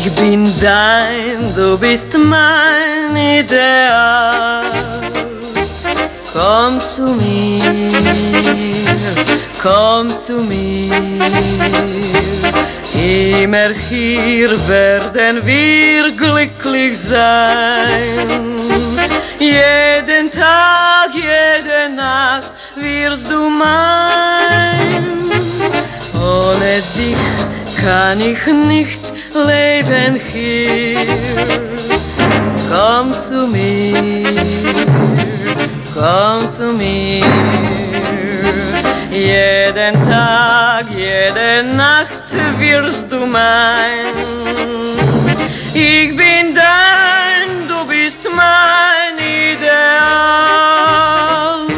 Ich bin dein, du bist mein Ideal. Komm zu mir, komm zu mir. Immer hier werden wir glücklich sein. Jeden Tag, jede Nacht wirst du mein. Ohne dich kann ich nicht leben hier. Komm zu mir, komm zu mir. Jeden Tag, jede Nacht wirst du mein. Ich bin dein, du bist mein Ideal.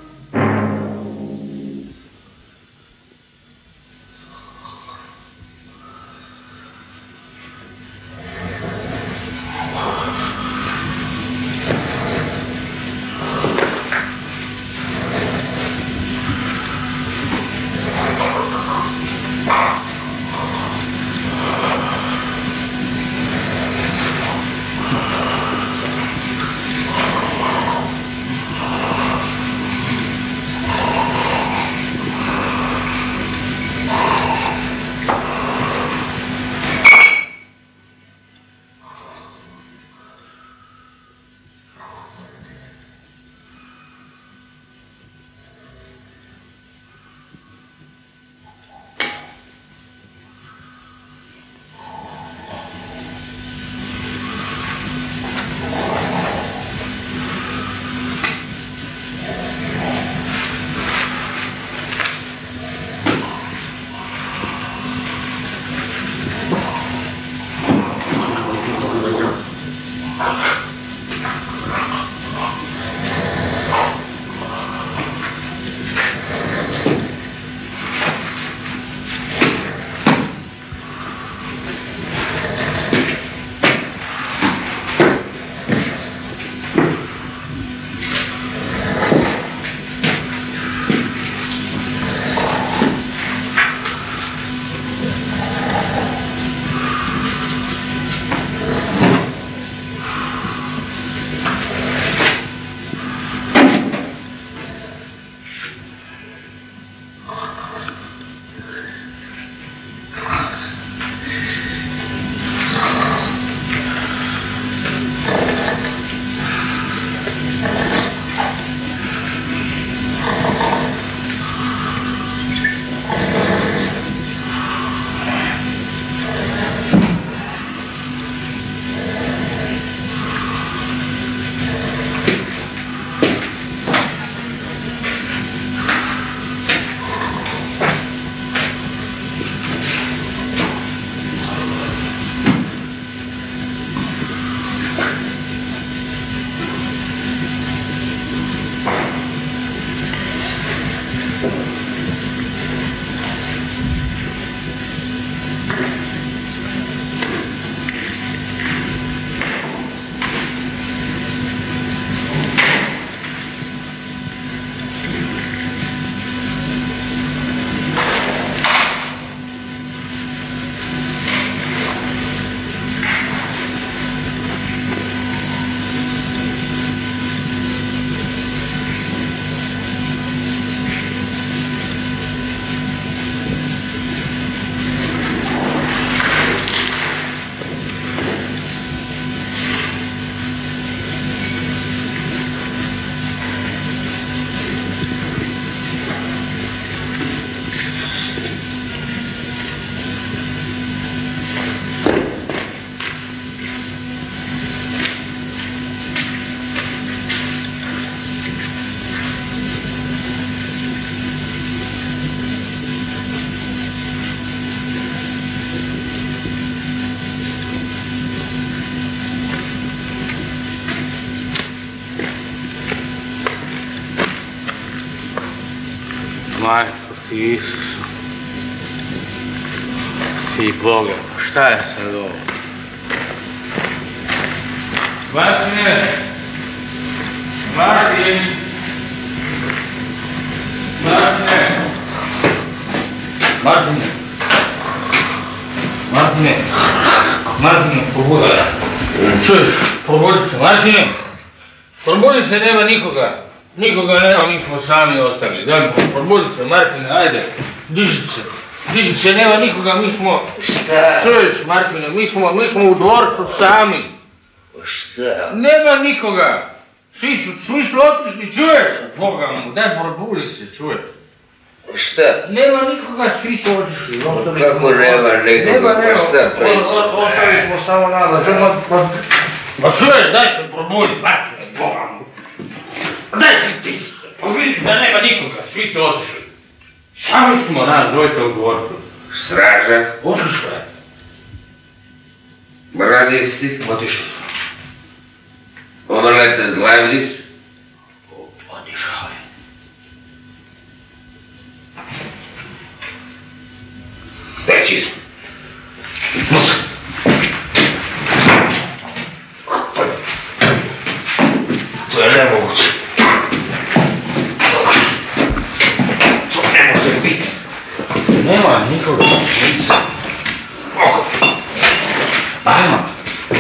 Majko Isus, ti Boga, šta je sad ovo? Martine! Martin! Martine! Martine! Martine! Martine, probudi se. Čuješ, probudi se, Martine. Probudi se, nema nikoga. Nikoga nema, mi smo sami ostali. Daj, probudi se, Martine, ajde. Diži se. Diži se, nema nikoga, mi smo... Šta? Čuješ, Martine, mi smo u dvorcu sami. Šta? Nema nikoga. Svi su otišli, čuješ? Boga mu, daj, probudi se, čuješ? Šta? Nema nikoga, svi su otišli. Kako nema nikoga, pa šta priča? Ostali smo samo nada. Pa čuješ, daj se probudi, Martine, Boga mu. Daj ti tiši se, pa vidiš da nema nikoga, svi su otišli. Sami smo nas dvojica u dvorcu. Straža? Otišla je. Bradisti? Otišli su. Obrlete glavnic? Otišao je. Peći smo. To je nemoguće. To ne može biti. Nema nikoga. Ajmo.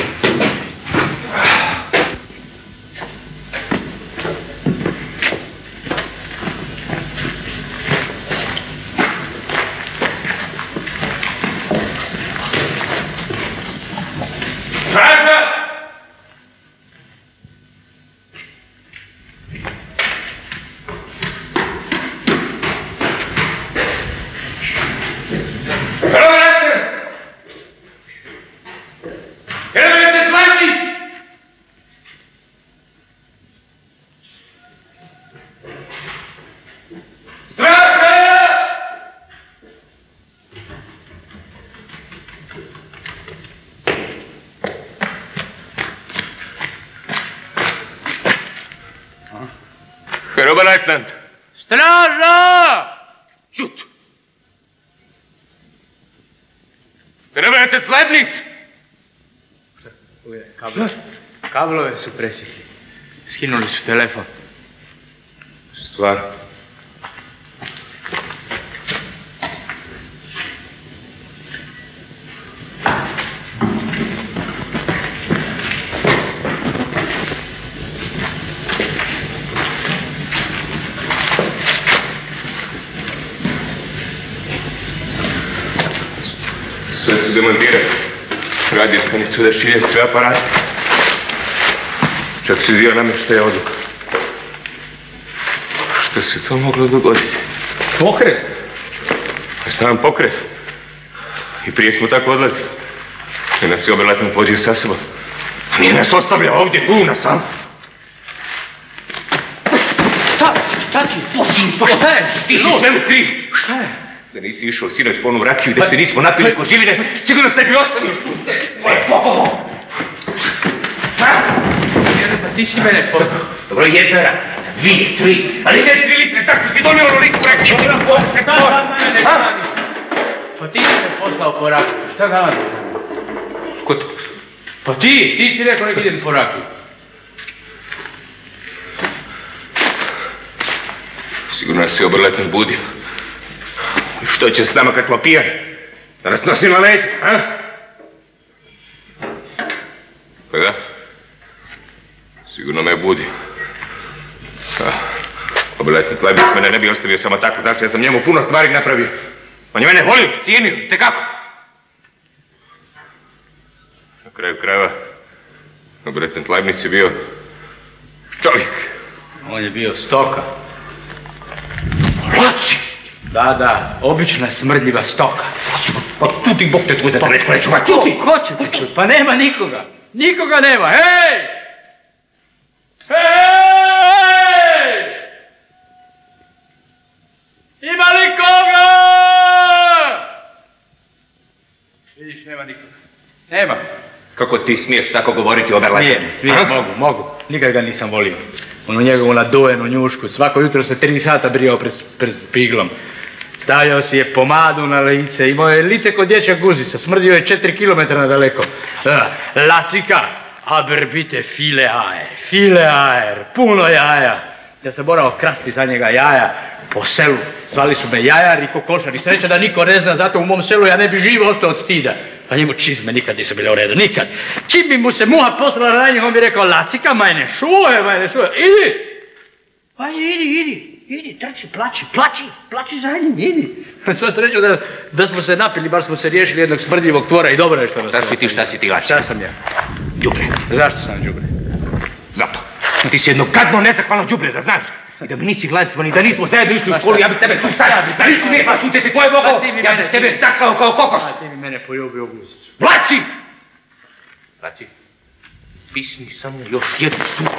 Oberleutnant! Straža! Čut! Rebelete Leibniz! Šta? Kablove su presjekli. Skinuli su telefon. Stvar. Sve su demontirali. Radio stanicu da šilje sve aparate. Čak su dio namještaja odluka. Što se to moglo dogoditi? Pokret? Sam pokret. I prije smo tako odlazili. I nas je Oberleutnant vodio sa sobom. A nije nas ostavljao ovdje, tu nas sam. Šta ti? Pa šta je? Ti si svemu kriv. Šta je? Da nisi išao sinoć po onu rakiju i da se nismo napili ko živine, sigurno ste bi ostavio su. Pa ti si mene poznao. Dobro, jedna rakica, 2, 3, ali ne 3 litre, zašto si donio ono liku rakiju? Šta sad mene ne radiš? Pa ti si me poslao po rakiju. Šta ga radiš? Ko to poslao? Pa ti si rekao nek idem po rakiju. Sigurno nas je Oberleutnant budio. I što će s nama kad smo pijani? Da nas nosi na leđa, a? Pa da. Sigurno me je budio. Oberleutnant Leibniz mene ne bi ostavio samo tako, znaš, ja sam njemu puno stvari napravio. On je mene volio, cijenio, te kako? Na kraju krajeva, Oberleutnant Leibniz je bio čovjek. On je bio stoka. Laci! Da, obična smrdljiva stoka. Pa čuti, Bog te tvoj da te netko neću, ma čuti! Ko će te čuti? Pa nema nikoga. Nikoga nema. Hej! Hej! Ima li koga? Vidiš, nema nikoga. Nema. Kako ti smiješ tako govoriti o Oberleutnantu? Smijem, mogu. Nikad ga nisam volio. Onu njegovu nadojenu njušku. Svako jutro se 3 sata brijao pred spiglom. Stavljao si je pomadu na lice. Imao je lice kod dječja guzisa. Smrdio je 4 kilometra nadaleko. Lacika. Aber bitte viele Eier. Puno jaja. Ja sam morao krasti za njega jaja po selu. Zvali su me jajar i kokošar. I sreća da niko ne zna, zato u mom selu ja ne bi živo ostao od stida. Pa njemu čizme nikad nisu bile u redu, nikad. Čim bi mu se muha poslala na njih, on bi rekao, lacika, majne šuje, idi! Pa idi, trči, plači za njim, idi. Sva sreću da smo se napili, bar smo se riješili jednog smrdljivog tvora i dobro je što nas... Šta si ti, Lacika? Šta sam ja? Đubre. Zašto sam đubre? Zato. Ti si jedno gadno nezahvalno đubre, da znaš. I da mi nisi gledali, ni da nismo zajedno išli u školu, ja bi tebe tu stavio, da niko ne zna suteti tvoje mogao, ja bi tebe stakao kao kokoš. A ti mi mene poljubio u guzicu. Laci, pisni samo još jednu sutu.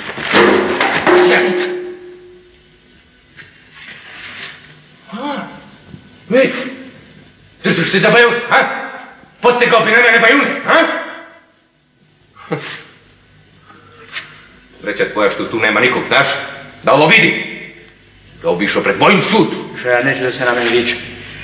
Vidi, držiš se za bajun, ha? Potegao bi na mene bajune, ha? Sreća tvoja što tu nema nikog, znaš? Da ovo vidi. Da ovo bi išao pred mojim sud. Što ja neću da se na mene viče.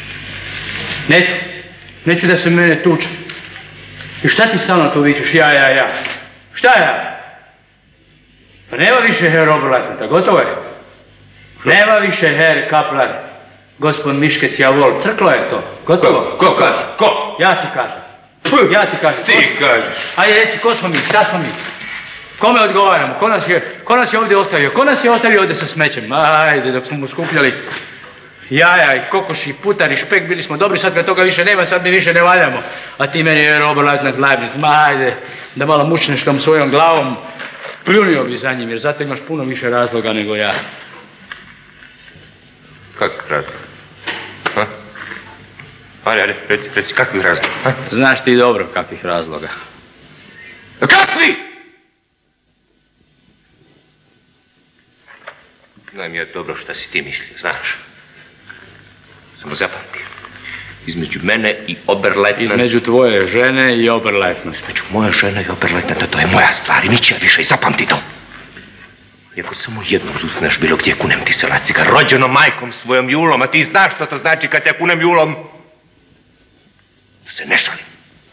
Neću da se mene tuče. I šta ti stalno tu vičeš? Ja. Šta ja? Pa nema više Herr Oberleitner, gotovo je. Nema više Herr Kaplan, gospod Miškec, javol, crklo je to, gotovo. Ko kaže? Ko? Ja ti kažem. Ti kažeš. Ajde, reci, ko smo mi, šta smo mi? Kome odgovaramo? Ko nas je ovdje ostavio? Ko nas je ostavio ovdje sa smećem? Ajde, dok smo mu skupljali jaja i kokoši i putar i špek, bili smo dobri, sad kad toga više nema, sad mi više ne valjamo. A ti meni je Oberleitner Leibniz, ajde, da malo mučneš tom svojom glavom, pljunio bi za njim, jer zato imaš puno više razloga nego ja. Kakvih razloga? Ha? Ajde, reci, kakvih razloga? Ha? Znaš ti dobro kakvih razloga. Kakvi? Znam ja dobro šta si ti mislio, znaš. Samo zapamti. Između mene i Oberleitner... Između tvoje žene i Oberleitner. Između moje žene i Oberleitnera, to je moja stvar i ničija više i zapamti to. I ako samo jednom susneš bilo gdje, kunem ti se, Lacika, rođeno majkom svojom Julom, a ti znaš što to znači kad se kunem Julom. Da se ne šalim.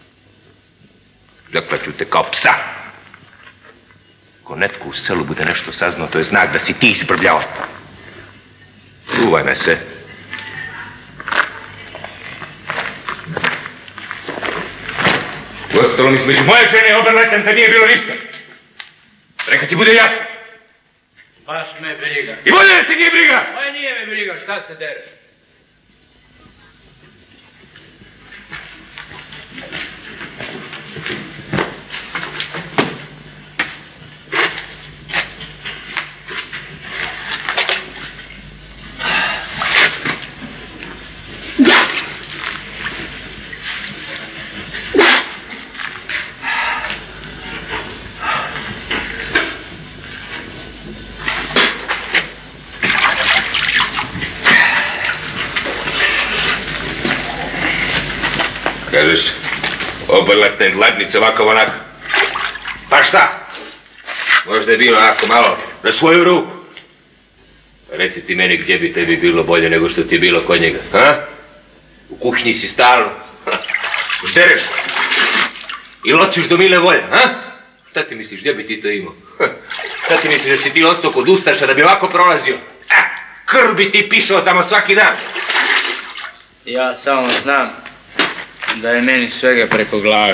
Zaklaću te kao psa. Ako netko u selu bude nešto saznao, to je znak da si ti izbrbljao. Čuvaj me se. Uostalom, između moje žene i Oberleitnera nije bilo ništa. Neka ti bude jasno. Baš me briga. I bolje da ti nije briga! Pa nije me briga, šta se dere? Kažeš, Oberleitner Leibniz ovako onak. Pa šta? Možda je bilo onako malo na svoju ruku. Reci ti meni gdje bi tebi bilo bolje nego što ti je bilo kod njega, ha? U kuhinji si stalno. Ždereš. I ločiš do mile volje, ha? Šta ti misliš, gdje bi ti to imao? Šta ti misliš da si ti ostao kod ustaša da bi ovako prolazio? Krv bi ti pišao tamo svaki dan. Ja samo znam da je meni svega preko glave.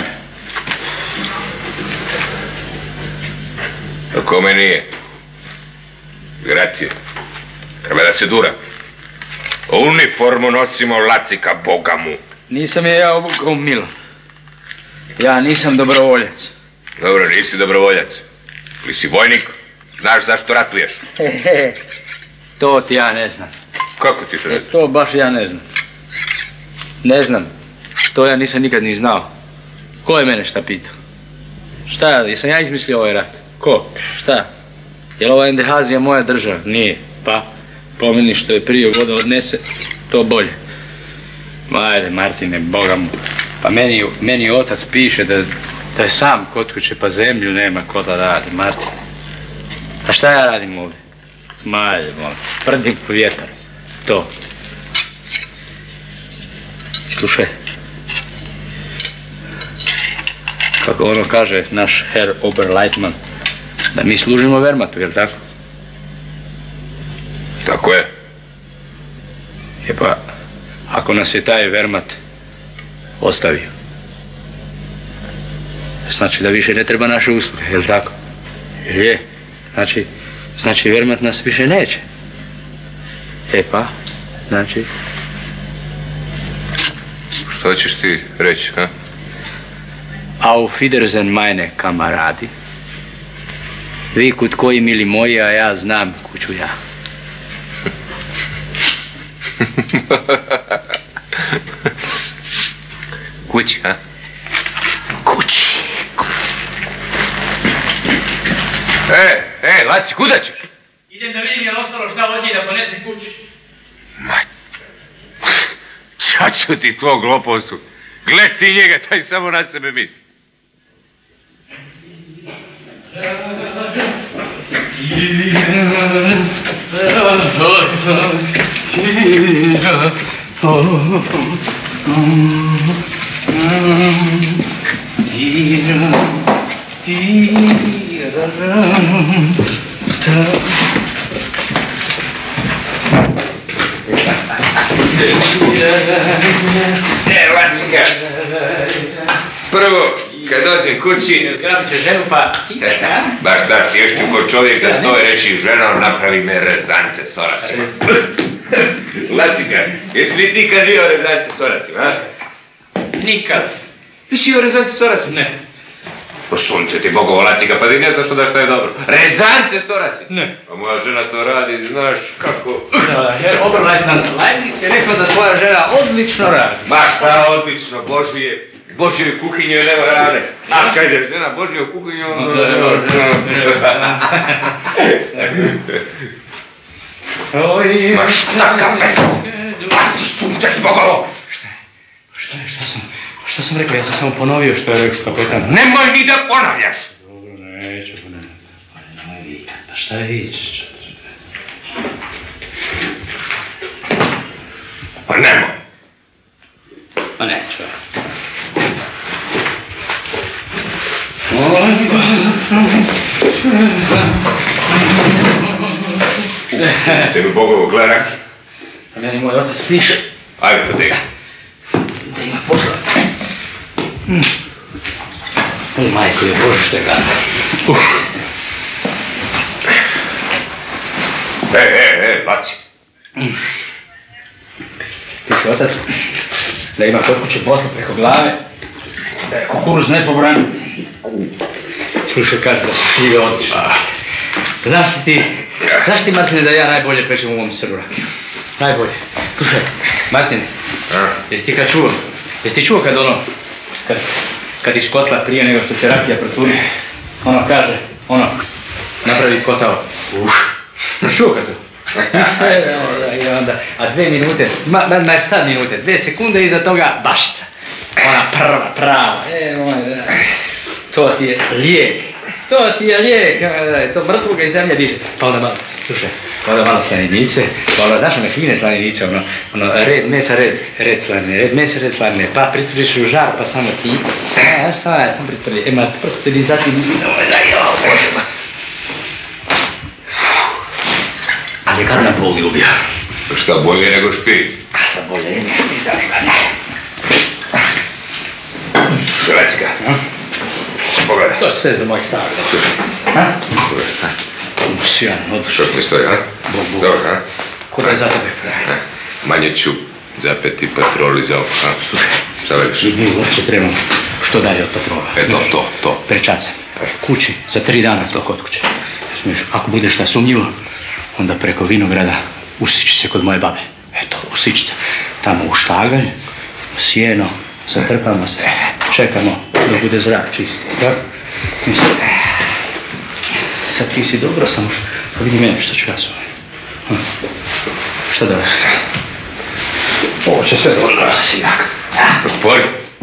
A kome nije? Gracije. Treba da se dura. Uniformu nosimo, Lacika, Boga mu. Nisam je ja obukao Milo. Ja nisam dobrovoljac. Dobro, nisi dobrovoljac. Ili si vojnik? Znaš zašto ratuješ? To ti ja ne znam. Kako ti to ne znaš? To baš ja ne znam. Ne znam. To ja nisam nikad ni znao. Ko je mene šta pitao? Šta, jesam ja izmislio ovaj rat? Ko? Šta? Jel ova Endehazija moja država? Nije. Pa, pomeni što je prije voda odnese, to bolje. Ajde, Martine, Boga mu. Pa meni otac piše da je sam kod kuće, pa zemlju nema ko da radi, Martin. A šta ja radim ovdje? Ajde, molim, prdim po vjetar. To. Slušaj. Kako ono kaže naš Herr Oberleitner, da mi služimo Wehrmachtu, jel tako? Tako je. Pa, ako nas je taj Wehrmacht ostavio, Znači da više ne treba naše usluge, je li tako? Je. Znači Wehrmacht nas više neće. E pa, znači... Što ćeš ti reći, ha? Auf Wiedersehen, meine kamaradi. Vi kud koji mili moji, a ja znam kuću ja. Kući, ha? Kući. Laci, kuda ćeš? Idem da vidim je li ostalo šta od njih da ponesem kući. Čaču ti tvog lopovsu. Gled ti njega, taj samo na sebe misli. Lacika, prvo, kad dođem kući... Zgrabit će ženu pa cika, a? Baš da sješću ko čovjek za stoje reći, ženo, napravi me rezance s orasima. Lacika, jesi li ti kad bio rezance s orasima, a? Nikad. Ti si bio rezance s orasima? Ne. Po sunce ti bogovo, Lacika, pa ti ne znaš što je dobro. Rezance s orasima? Ne. Pa moja žena to radi, znaš kako... Herr Oberleutnant Leibniz je rekao da tvoja žena odlično radi. Baš ta odlično, Božje kuhinje nema rade. A kad je žena Božje u kuhinju, onda se Ma šta kapet? Čućeš bogovo! Šta sam rekao? Ja sam samo ponovio što je rekao kapetan. Nemoj ni da ponavljaš! Dobro, neću ponavljati. Pa šta vidiš? Pa nemoj! Pa neću. Se mi bogovo gledaki. A meni moj otac piše Ajde po tega. da ima posla. O majko je Bože što je gadno. Laci. Piše otac da ima kod kuće posla preko glave, da je kukuruz nepobran. Slušaj, kaže da su šljive odlične. Znaš ti, Martine, da ja najbolje pečem u ovom srbu rakiju? Najbolje. Slušaj, Martine, jesi ti ti čuo kad kad iz kotla prije nego što će rakija procuri, kaže, napravi kotao. Čuo kad to? I onda, a 2 minute, šta minute, 2 sekunde iza toga bašica. Ona prava, to ti je lijek. To mrtvoga iz zemlje diže. Pa onda malo, slušaj, onda malo slaninice, pa onda znaš one fine slaninice, red mesa, red slanine, pa pricvrliš u žar, pa samo cic. Šta sam pricvrli, ma prsteni zatim nisam Bože. Ali kad nam Bog ljubio? Šta bolje nego špit? A sad bolje nego špit, ali ga ne. Šlecka. Pogledaj. To je sve za mojeg stavlja. Sjajan, odlično. Što ti stoji, a? Bog. Dobro, a? Kuda je za tebe? Manje ću zapeti patroli za oko, a? Slušaj. Šta veliš? Mi uopće trebamo što dalje od patrola. To. Prečace. Kući, za 3 dana smo kod kuće. Smiješ, ako bude šta sumnjivo, onda preko vinograda u Sičice kod moje babe. Eto, u Sičice. Tamo u štagalj, u sjeno, zatrpamo se, čekamo da bude zrak čist. Mislim, sad ti si dobro, samo pa vidi mene što ću ja s ovim. Šta da veš? Ovo će sve dobro, da si jak. Otpori.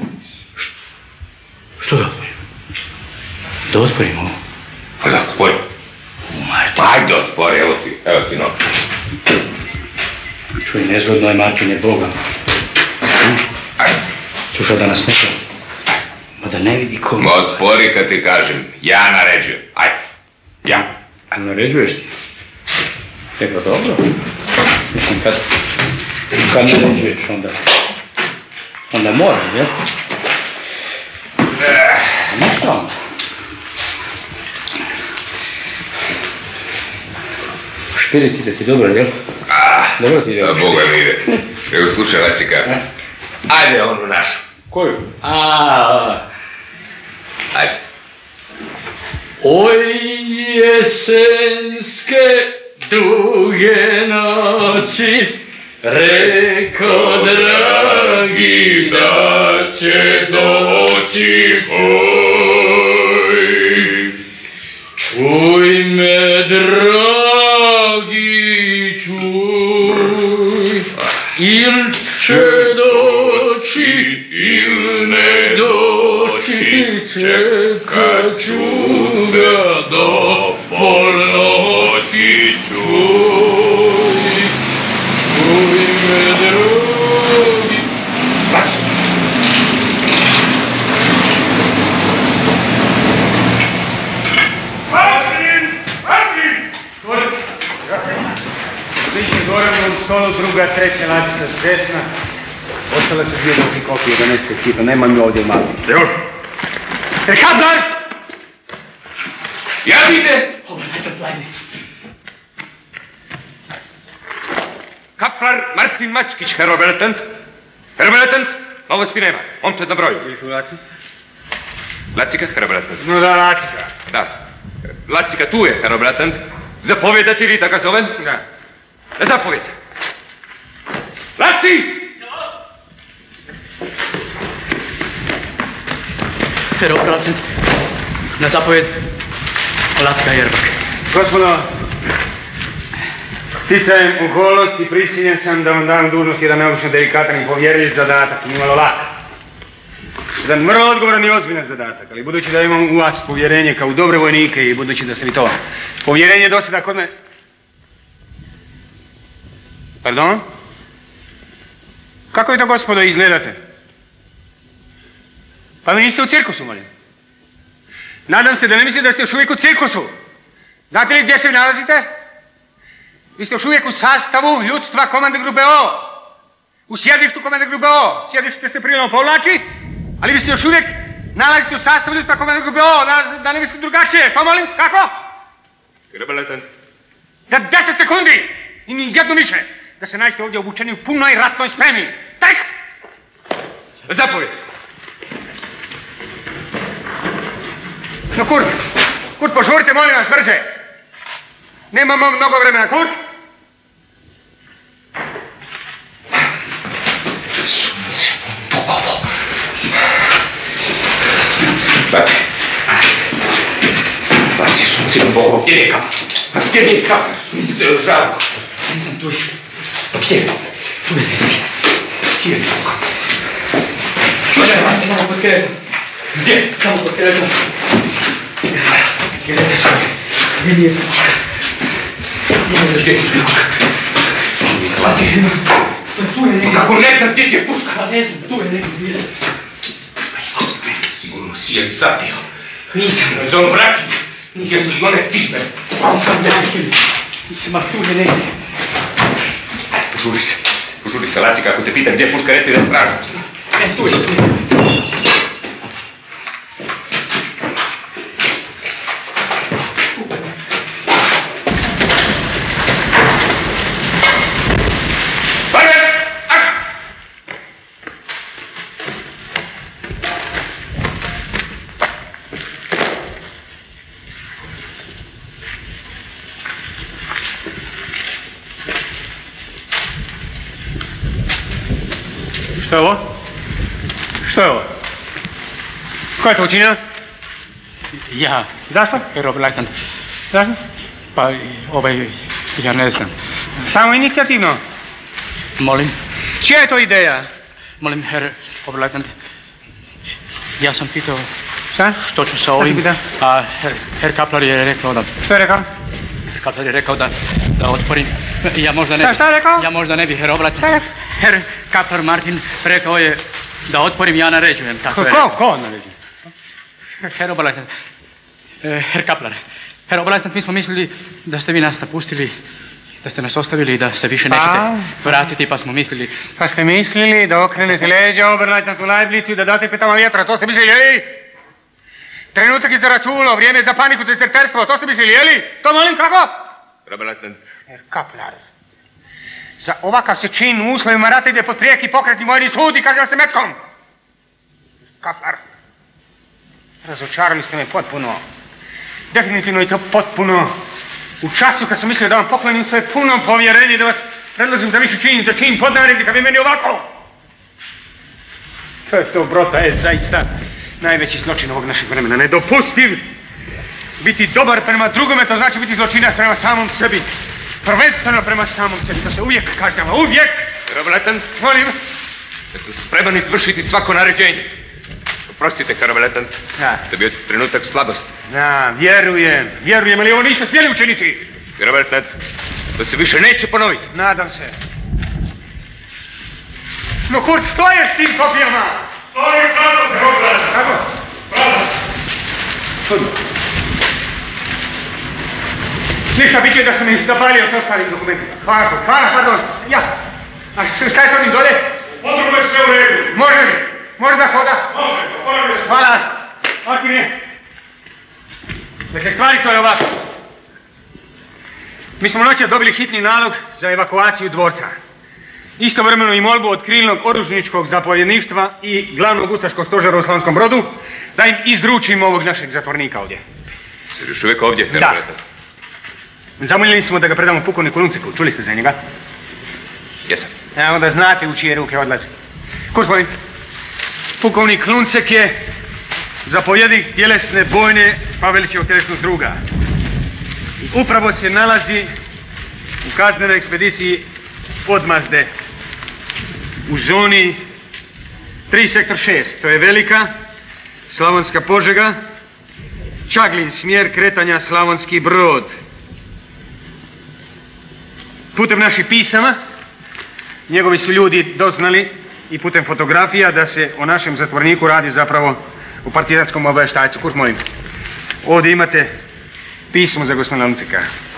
Što da otvorim? Da otvorim ovo? Pa da, otpori. Ajde, otpori, evo ti noć. Čuj, nezgodno je, Martine, Boga. Ajde. Slušaj, da nas neko, ma da ne vidi ko... Otpori kad ti kažem, ja naređujem. Ajde, ja. A naređuješ ti? Evo, dobro. Mislim, kad naređuješ, onda moram, jel? Ništa. Špirit, ide ti dobro, jel? Dobro ti ide. Boga mi ide. Evo slušaj, Lacika. Ajde onu našu. Koju? Ajde. Oj, jesenske duge noći, reko dragi da će doći boj. Čuj me, dragi, čuj, il će doći, il ne doći, čekat ću ga do polnoći, čuj, čuj me, drugi. Laci! Slični gorem u stolu, druga, treća latica s desna. Ostale su dvije drugi kopije 11. tipa, nema mi ovdje u malu. Evo! Kaplar! Javite! Obrnajte plajnicu. Kaplar Martin Mačkić, herobeletent. Herobeletent, novosti nema. Momčad na broju. Ili Laci? Lacika, herobeletent. No da, Lacika. Da. Lacika tu je, herobeletent. Zapovjedati vi da ga zovem? Da. Na zapovjed. Laci! Herobeletent, na zapovjed, Lacika Jerbak. Gospodo, sticajem okolnosti prisiljen sam da vam dam dužnost jedan neobično delikatan i povjerljiv zadatak, nimalo lak. Jedan vrlo odgovoran i ozbiljan zadatak, ali budući da imam u vas povjerenje kao u dobre vojnike i budući da ste mi to povjerenje do sada kod me... Pardon? Kako je to, gospodo, izgledate? Pa vi niste u cirkusu, molim. Nadam se da ne mislite da ste još uvijek u cirkusu. Znate li gdje se nalazite? Vi ste još uvijek u sastavu ljudstva komande grupe O. U sjedištu komande grupe O. Sjedište se prirodno povlači, ali vi se još uvijek nalazite u sastavu ljudstva komande grupe O. Da ne mislite drugačije. Što, molim? Kako? Herobeletent. Za 10 sekundi i ni jednu više da se nađete ovdje obučeni u punoj ratnoj spremi. Tak! Zapovjed. No, Kurt, požurite, molim vas, brže. Nemamo mnogo vremena, Kurt. Sunce Bogovo. Laci. Laci, sunce Bogovo. Gdje je kap? Gdje je kap? Sunce žarko. Nisam tu. Gdje? Tu je neki. Gdje je Boga? Čuđaj, Laci, tamo pod kretom. Gdje? Tamo pod kretom. Cigarete su ovdje. Gdje mi je puška? Nema za gdje ću puška. Čuj se, Laci. Tu je neki. Kako ne znam gdje ti je puška? Pa ne znam, tu je neki gdje. Sigurno si je zabio. Nisam. Zon vraki. Nisam li one tisne. Nisam neki. Nisam, a tu je neki. Ajde, požuri se. Požuri se, Laci, kako te pitam gdje je puška, reci da stražu. Ne, tu je. Što je ovo? Što je ovo? Ko je to učinio? Ja, Zašto? herobeletent. Zašto? Pa, ja ne znam. Samo inicijativno. Molim, Čija je to ideja? molim, herobeletent. Ja sam pitao Šta? što ću sa ovim, pitao? a Herr Kaplar je rekao da... Što je rekao? Herr Kaplar je rekao da otvorim... Ja možda ne bi... Šta je rekao? Ja možda ne bi herobeletent. Herr Kaplar Martin rekao je da otvorim, ja naređujem. Tako je. Ko naređuje? Herobeletent. Herr Kaplar. Herobeletent, mi smo mislili da ste vi nas napustili, da ste nas ostavili i da se više nećete vratiti, pa smo mislili... Pa ste mislili da okrenete leđa, obrnete na tu najblicu i da date petama vjetra, to ste mislili, ej? Trenutak je za račulo, vrijeme je za paniku, dezerterstvo, to ste mislili, jeli? To molim, kako? Herobeletent. Herr Kaplar, za ovakav se čin u uslovima rata ide pod prijeki pokretni vojni sud i kaže se metkom. Kaplar, razočarali ste me potpuno. Definitivno i to potpuno. U času kad sam mislio da vam poklonim svoje puno povjerenje, da vas predložim za viši čin, za čin podnarednika, vi meni ovako. To brota je zaista najveći zločin ovog našeg vremena. Nedopustiv. Biti dobar prema drugome, to znači biti zločinac prema samom sebi. Prvenstveno prema samom sebi. To se uvijek kažnjava. Uvijek! Herr-Leutnant, Molim. ja sam spreman izvršiti svako naređenje. Oprostite, Herr-Leutnant. Da. To je bio trenutak slabosti. Da, vjerujem, ali ovo niste smjeli učiniti. Herr-Leutnant, to se više neće ponoviti. Nadam se. No Kurt, što je s tim kopijama? To je kako se hogleda. Kako? Pravo. Čudno. Ništa, bit će da sam ih zapalio s ostalim dokumentima. Hvala, pardon. Ja. A šta je to njim dole? Potrebno je sve u redu. Može li? Može da hoda? Može, ponavlja se. Hvala. Martine. Dakle, stvari to je ovako. Mi smo noćas dobili hitni nalog za evakuaciju dvorca. Istovremeno i molbu od krilnog oružničkog zapovjedništva i glavnog ustaškog stožera u Slavonskom Brodu da im izručimo ovog našeg zatvornika ovdje. Jeste još uvijek ovdje, Herr-Leutnant? Zamoljeni smo da ga predamo pukovniku Lunceku. Čuli ste za njega? Jesam. Evo da znate u čije ruke odlazi. Kurt, molim. Pukovnik Luncek je zapovjednik tjelesne bojne Pavelićevog tjelesnog druga. I upravo se nalazi u kaznenoj ekspediciji odmazde u zoni 3 sektor 6. To je Velika, Slavonska Požega, Čaglin, smjer kretanja Slavonski Brod. Putem naših pisama njegovi su ljudi doznali i putem fotografija da se o našem zatvorniku radi zapravo u partizanskom obavještajcu. Kurt, molim. Ovdje imate pismo za gospodina Lunceka.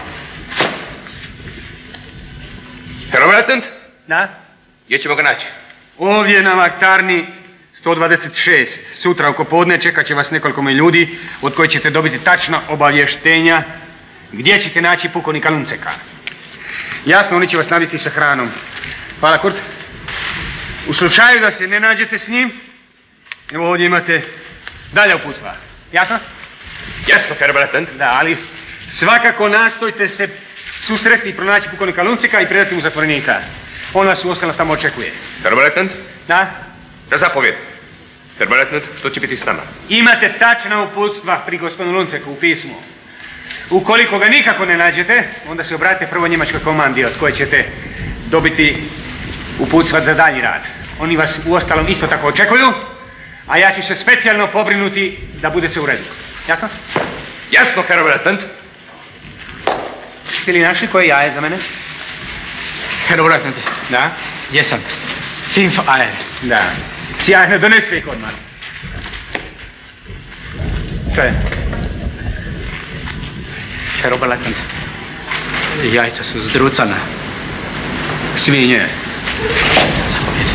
Herr-Leutnant, Da? gdje ćemo ga naći? Ovdje na vaktarni 126. Sutra oko podne čekat će vas nekoliko ljudi od kojih ćete dobiti tačna obavještenja gdje ćete naći pukovnika Lunceka. Jasno, oni će vas nabiti sa hranom. Hvala, Kurt. U slučaju da se ne nađete s njim, evo ovdje imate dalje uputstva. Jasno? Jasno, Herr-Leutnant. Da, ali svakako nastojte se susresti i pronaći pukovnika Lunceka i predati mu zatvorenika. On vas uostalom tamo očekuje. Herr-Leutnant, Da? na zapovjed. Herr-Leutnant, što će biti s nama? Imate tačna uputstva pri gospodinu Lunceku u pismu. Ukoliko ga nikako ne nađete, onda se obratite prvo njemačkoj komandi od koje ćete dobiti uputstva za dalji rad. Oni vas uostalom isto tako očekuju, a ja ću se specijalno pobrinuti da bude sve u redu. Jasno? Jasno, Herr-Leutnant. Ste li našli koje jaje za mene? Herr-Leutnant, Da? jesam. 5 Eier. Da. Sjajno, donesite ih odmah. Što je? Herr-Leutnant, jajca su zdrucana. Svinje. Zapovjed.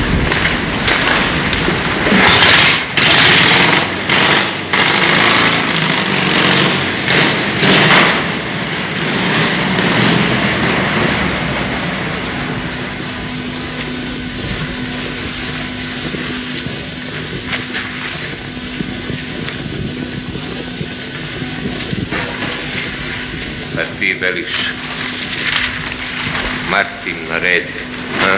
A ti veliš, Martin naredi, a?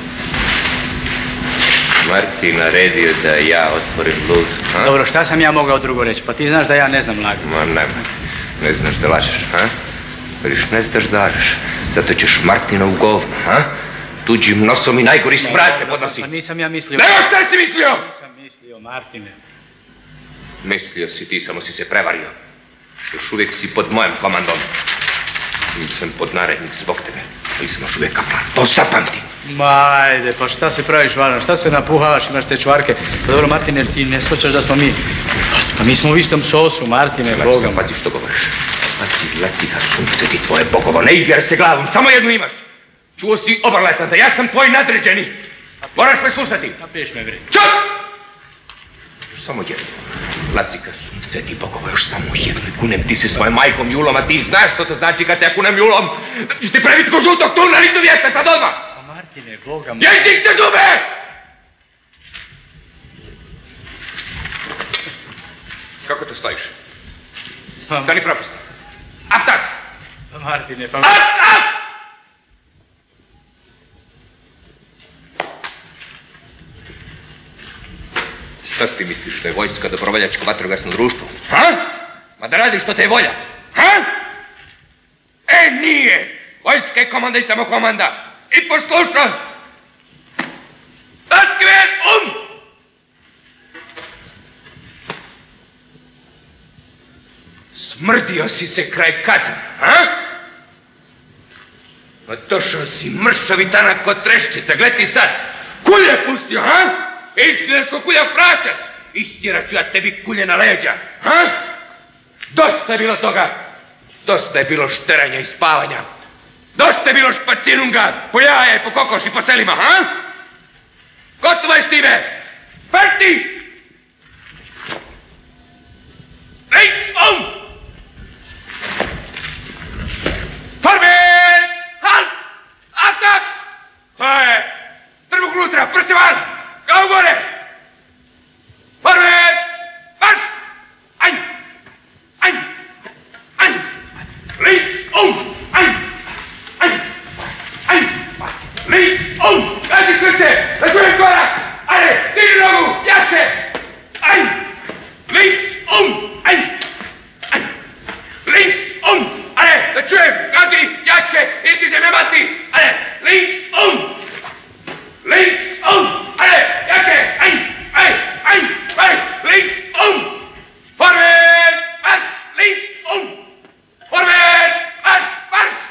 Martin naredio da ja otvorim bluzu, a? Dobro, šta sam ja mogao drugo reći? Pa ti znaš da ja ne znam lagati. Ma ne znaš da lažeš, a? Veliš, ne znaš da lažeš, zato ćeš Martina u govno, a? Tuđim nosom i najgori smrad se podnosi. Pa nisam ja mislio... Nego šta si mislio? Nisam mislio, Martine. Mislio si ti, samo si se prevario. Još uvijek si pod mojom komandom. Nisam pod narednik zbog tebe. Nisam još uvijek kaplan. To zapamti. Ma ajde, pa šta se praviš važno? Šta se napuhavaš, imaš te čvarke? Pa dobro, Martine, ti ne shvaćaš da smo mi... Pa mi smo u istom sosu, Martine, Bogom. Pazi što govoriš. Pazi, Laciha, sunce ti tvoje bogovo. Ne igraj se glavom, samo jednu imaš. Čuo si, Oberleutnanta, ja sam tvoj nadređeni. Moraš me slušati. Napiš me, bre. Čut! Samo jednu. Placika sunce, ti Bogovo još samo jedno i kunem ti se svojom majkom Julom, a ti znaš što to znači kad se ja kunem Julom. Ćeš ti previti ko žutog tu na licu mjesta sad odmah! Pa Martine, Boga mu... Jezik te zube! Kako to stojiš? Da ni propusti. Ap tak! Pa Martine, pa... Ap tak! Šta ti misliš što je vojska dobrovoljačko vatrogasno društvo? Ha? Ma da radiš što te je volja? Ha? E, nije! Vojska je komanda i samo komanda. I poslušnost! Otkriven Smrdio si se kraj kazana, ha? Ma došao si mršavi tanak kod treščica, gledi sad! Kulje pustio, ha? Izgledaš ko kuljav prasac! Istjerat ću ja tebi kulje na leđa, ha? Dosta je bilo toga! Dosta je bilo šteranja i spavanja! Dosta je bilo špacinunga, po jaja i po kokoši po selima, ha? Gotovo je s time! Parti! Rechts um! Vorwärts! Halt! Atak! To je! Trbuh unutra, prste van! Glavu gore! Vorwärts! Marš! Ein! Ein! Ein! Links um! Ein! Ein! Ein! Links um! Gledajte srce! Da čujem korak! Ajde! Digni nogu! Jače! Ein! Links um! Ein! Ein! Links um! Ajde! Da čujem! Gazi! Jače! Idi se me mati! Ajde! Links um! Links um! Ajde! Jače! Ein! Ein! Ein! Ein! Links um! Vorwärts! Marsch! Links um! Vorwärts! Marsch! Marsch!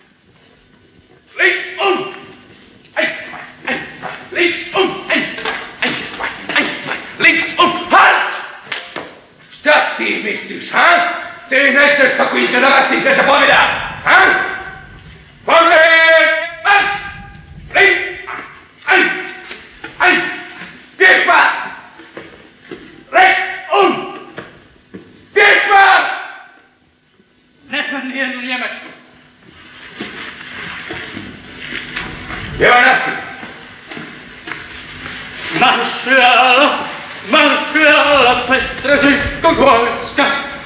Links um! Ein! Ein! Links um! Ein! Ein! Zwei! Ein! Zwei! Links um! Halt! Šta ti misliš, ha? Ti ne znaš kako izgleda vatnička pobjeda, ha? Vorwärts! Marsch! Links! Ein! Ein! Pješma! Rechts um! Pješma! Ne znam nijednu Njemačku. Pjevaj našu! Maršala Petraživkog vojska,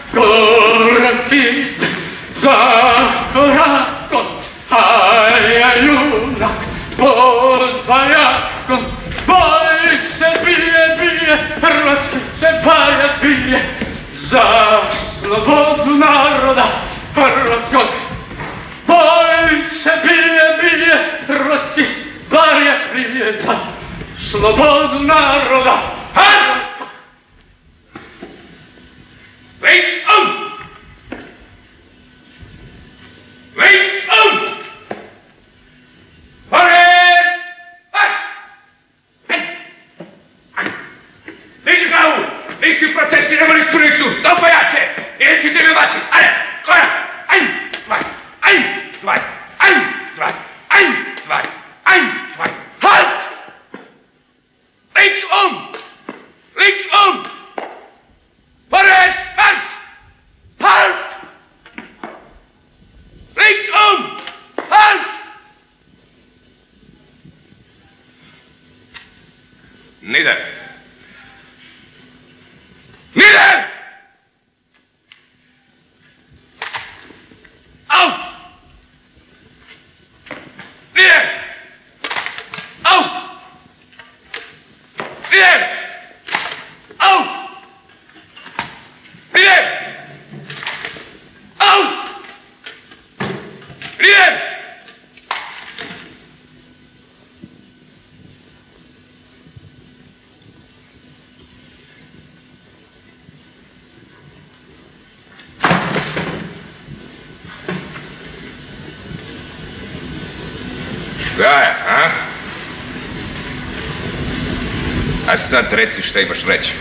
korak za korakom, a ja junak pod bajakom. Boj se bije, Hrvatski se bajak bije, za slobodu naroda hrvatskog. Boj se bije, Hrvatski se bajak bije, za slobodu naroda hrvatskog. Links um! Links um! Vorwärts! Marsch! Ein! Ein! Niži glavu! Nisi procesi, ne moliš kuricu! Stopa jače! Ili ti se me mati! Ajde! Korak! Ein! Zwei! Ein! Zwei! Ein! Zwei! Ein! Zwei! Ein! Zwei! Halt! Links um! Links um! Vorwärts! Marsch! Halt! Links um! Halt! Nieder! Nieder! Auf! Nieder! Auf! Nieder! Auf! Nieder! Auf! Nieder! Šta je, a? A sad reci šta imaš reći.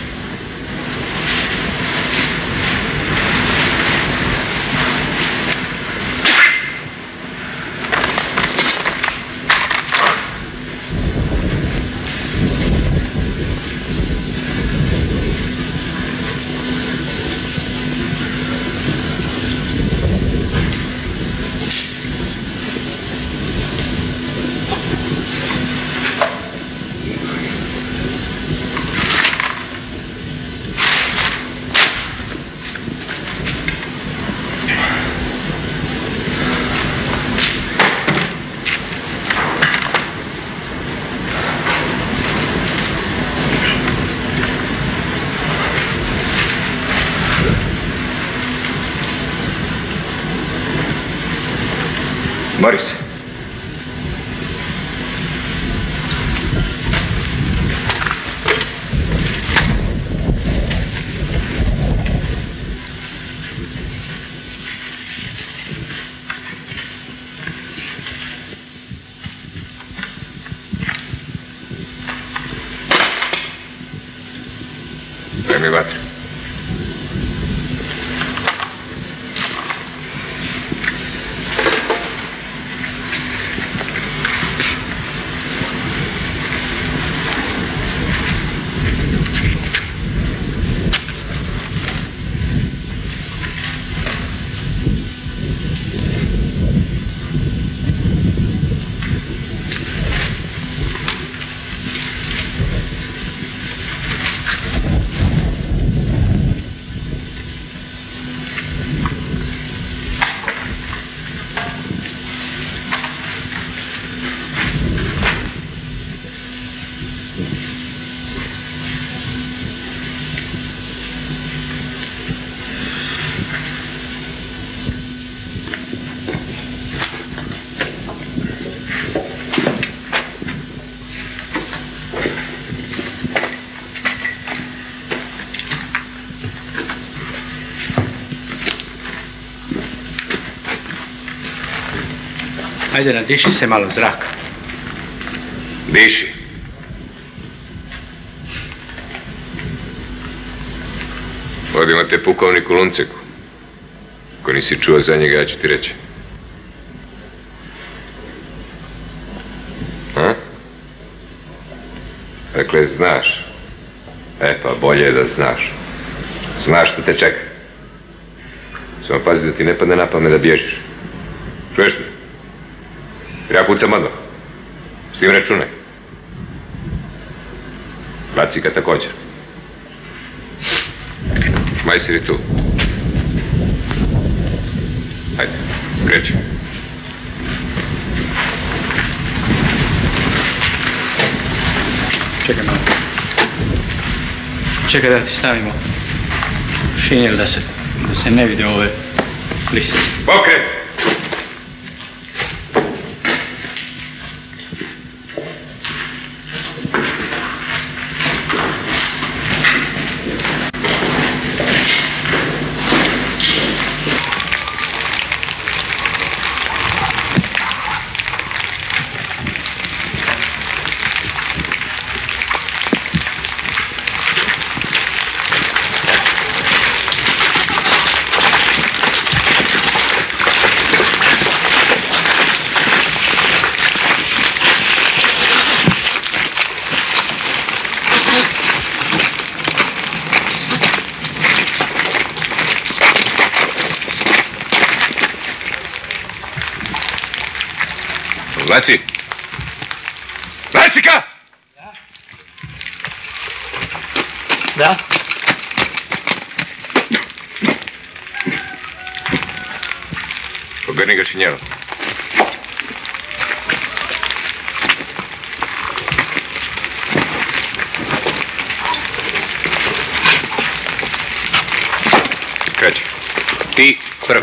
Boris. Daj mi vatru. Ajde, nadiši se malo zraka. Diši. Ovdje imate pukovnik u Lunceku. Ako nisi čuo za njega, ja ću ti reći. Ha? Dakle, znaš. Pa bolje je da znaš. Znaš što te čeka. Samo pazi da ti ne padne na pamet da bježiš. Čuješ me? Ja pucam odmah. S tim računaj. Bacika također. Majsir je tu. Hajde, kreći. Čekaj malo. Čekaj da ti stavimo šinjel da se ne vide ove lisice. Pokret! Laci! Lacika! Da? Pogrni ga šinjelo. Kreći. Ti prvi.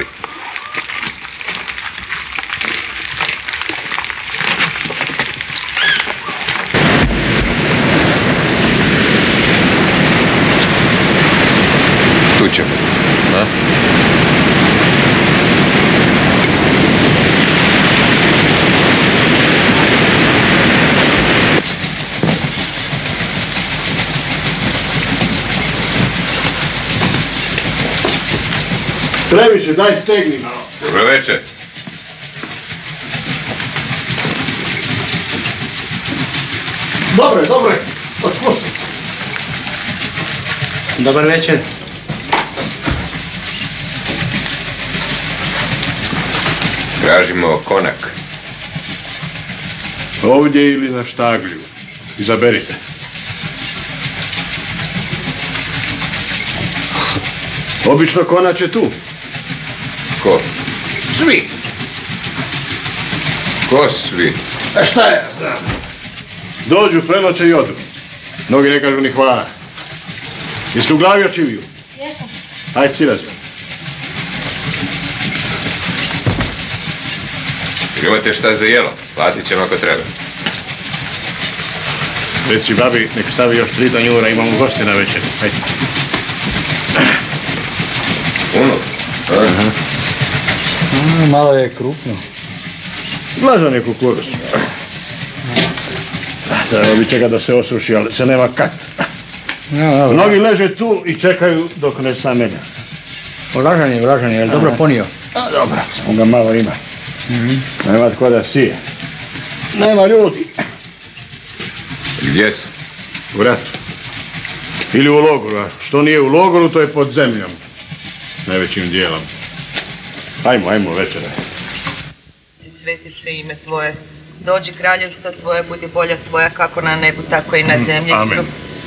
Tu ćemo. Da? Previše, daj stegni malo. Dobro večer. Dobro je. Otpusti. Dobar večer. Tražimo konak. Ovdje ili na štaglju. Izaberite. Obično konac je tu. Ko? Svi. Ko svi? A šta ja znam? Dođu, prenoće i odu. Mnogi ne kažu ni hvala. Jesi u glavi očiviju? Jesam. Ajde, si razvoj. Imate šta za jelo, platit ćemo ako treba. Reci babi, nek stavi još 3 tanjura, imamo goste na večer. Hajde. Puno? Malo je krupno. Vlažan je kukuruz. Trebalo bi čekati da se osuši, ali se nema kad. Mnogi leže tu i čekaju dok ne samene. Vlažan je, je li dobro ponio? A dobro, samo ga malo ima. Nema tko da sije. Nema ljudi. Gdje su? U ratu. Ili u logoru, a što nije u logoru, to je pod zemljom. Najvećim dijelom. Ajmo večera. Sveti sve ime tvoje. Dođi kraljevstvo tvoje, budi volja tvoja kako na nebu, tako i na zemlji. Amen.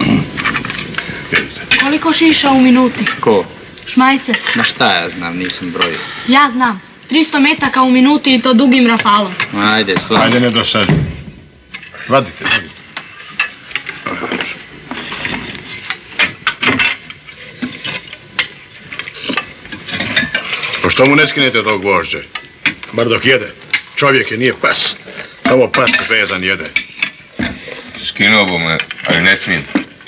Koliko šiša u minuti? Ko? Šmajse. Ma šta ja znam, nisam brojio. Ja znam. 300 metaka u minuti i to dugim rafalom. Ajde, stvarno. Ajde, ne dosađi. Vadite. Pošto mu ne skinete tog gvožđe? Bar dok jede. Čovjek je, nije pas. Ovo pas vezan jede. Skinuo bom me, ali ne smijem.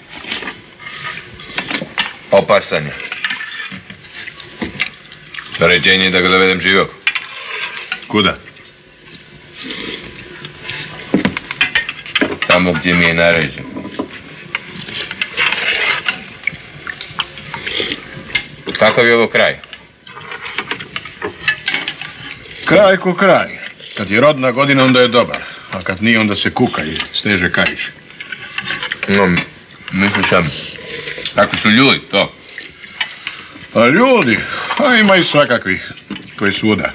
Opasan je. Naređenje je da ga dovedem živog. Kuda? Tamo gdje mi je naređen. Kakav je ovo kraj? Kraj ko kraj. Kad je rodna godina, onda je dobar. A kad nije, onda se kuka i steže kajiš. No, mislim sam, tako su ljudi, to. A ljudi, a ima i svakakvih koji svuda.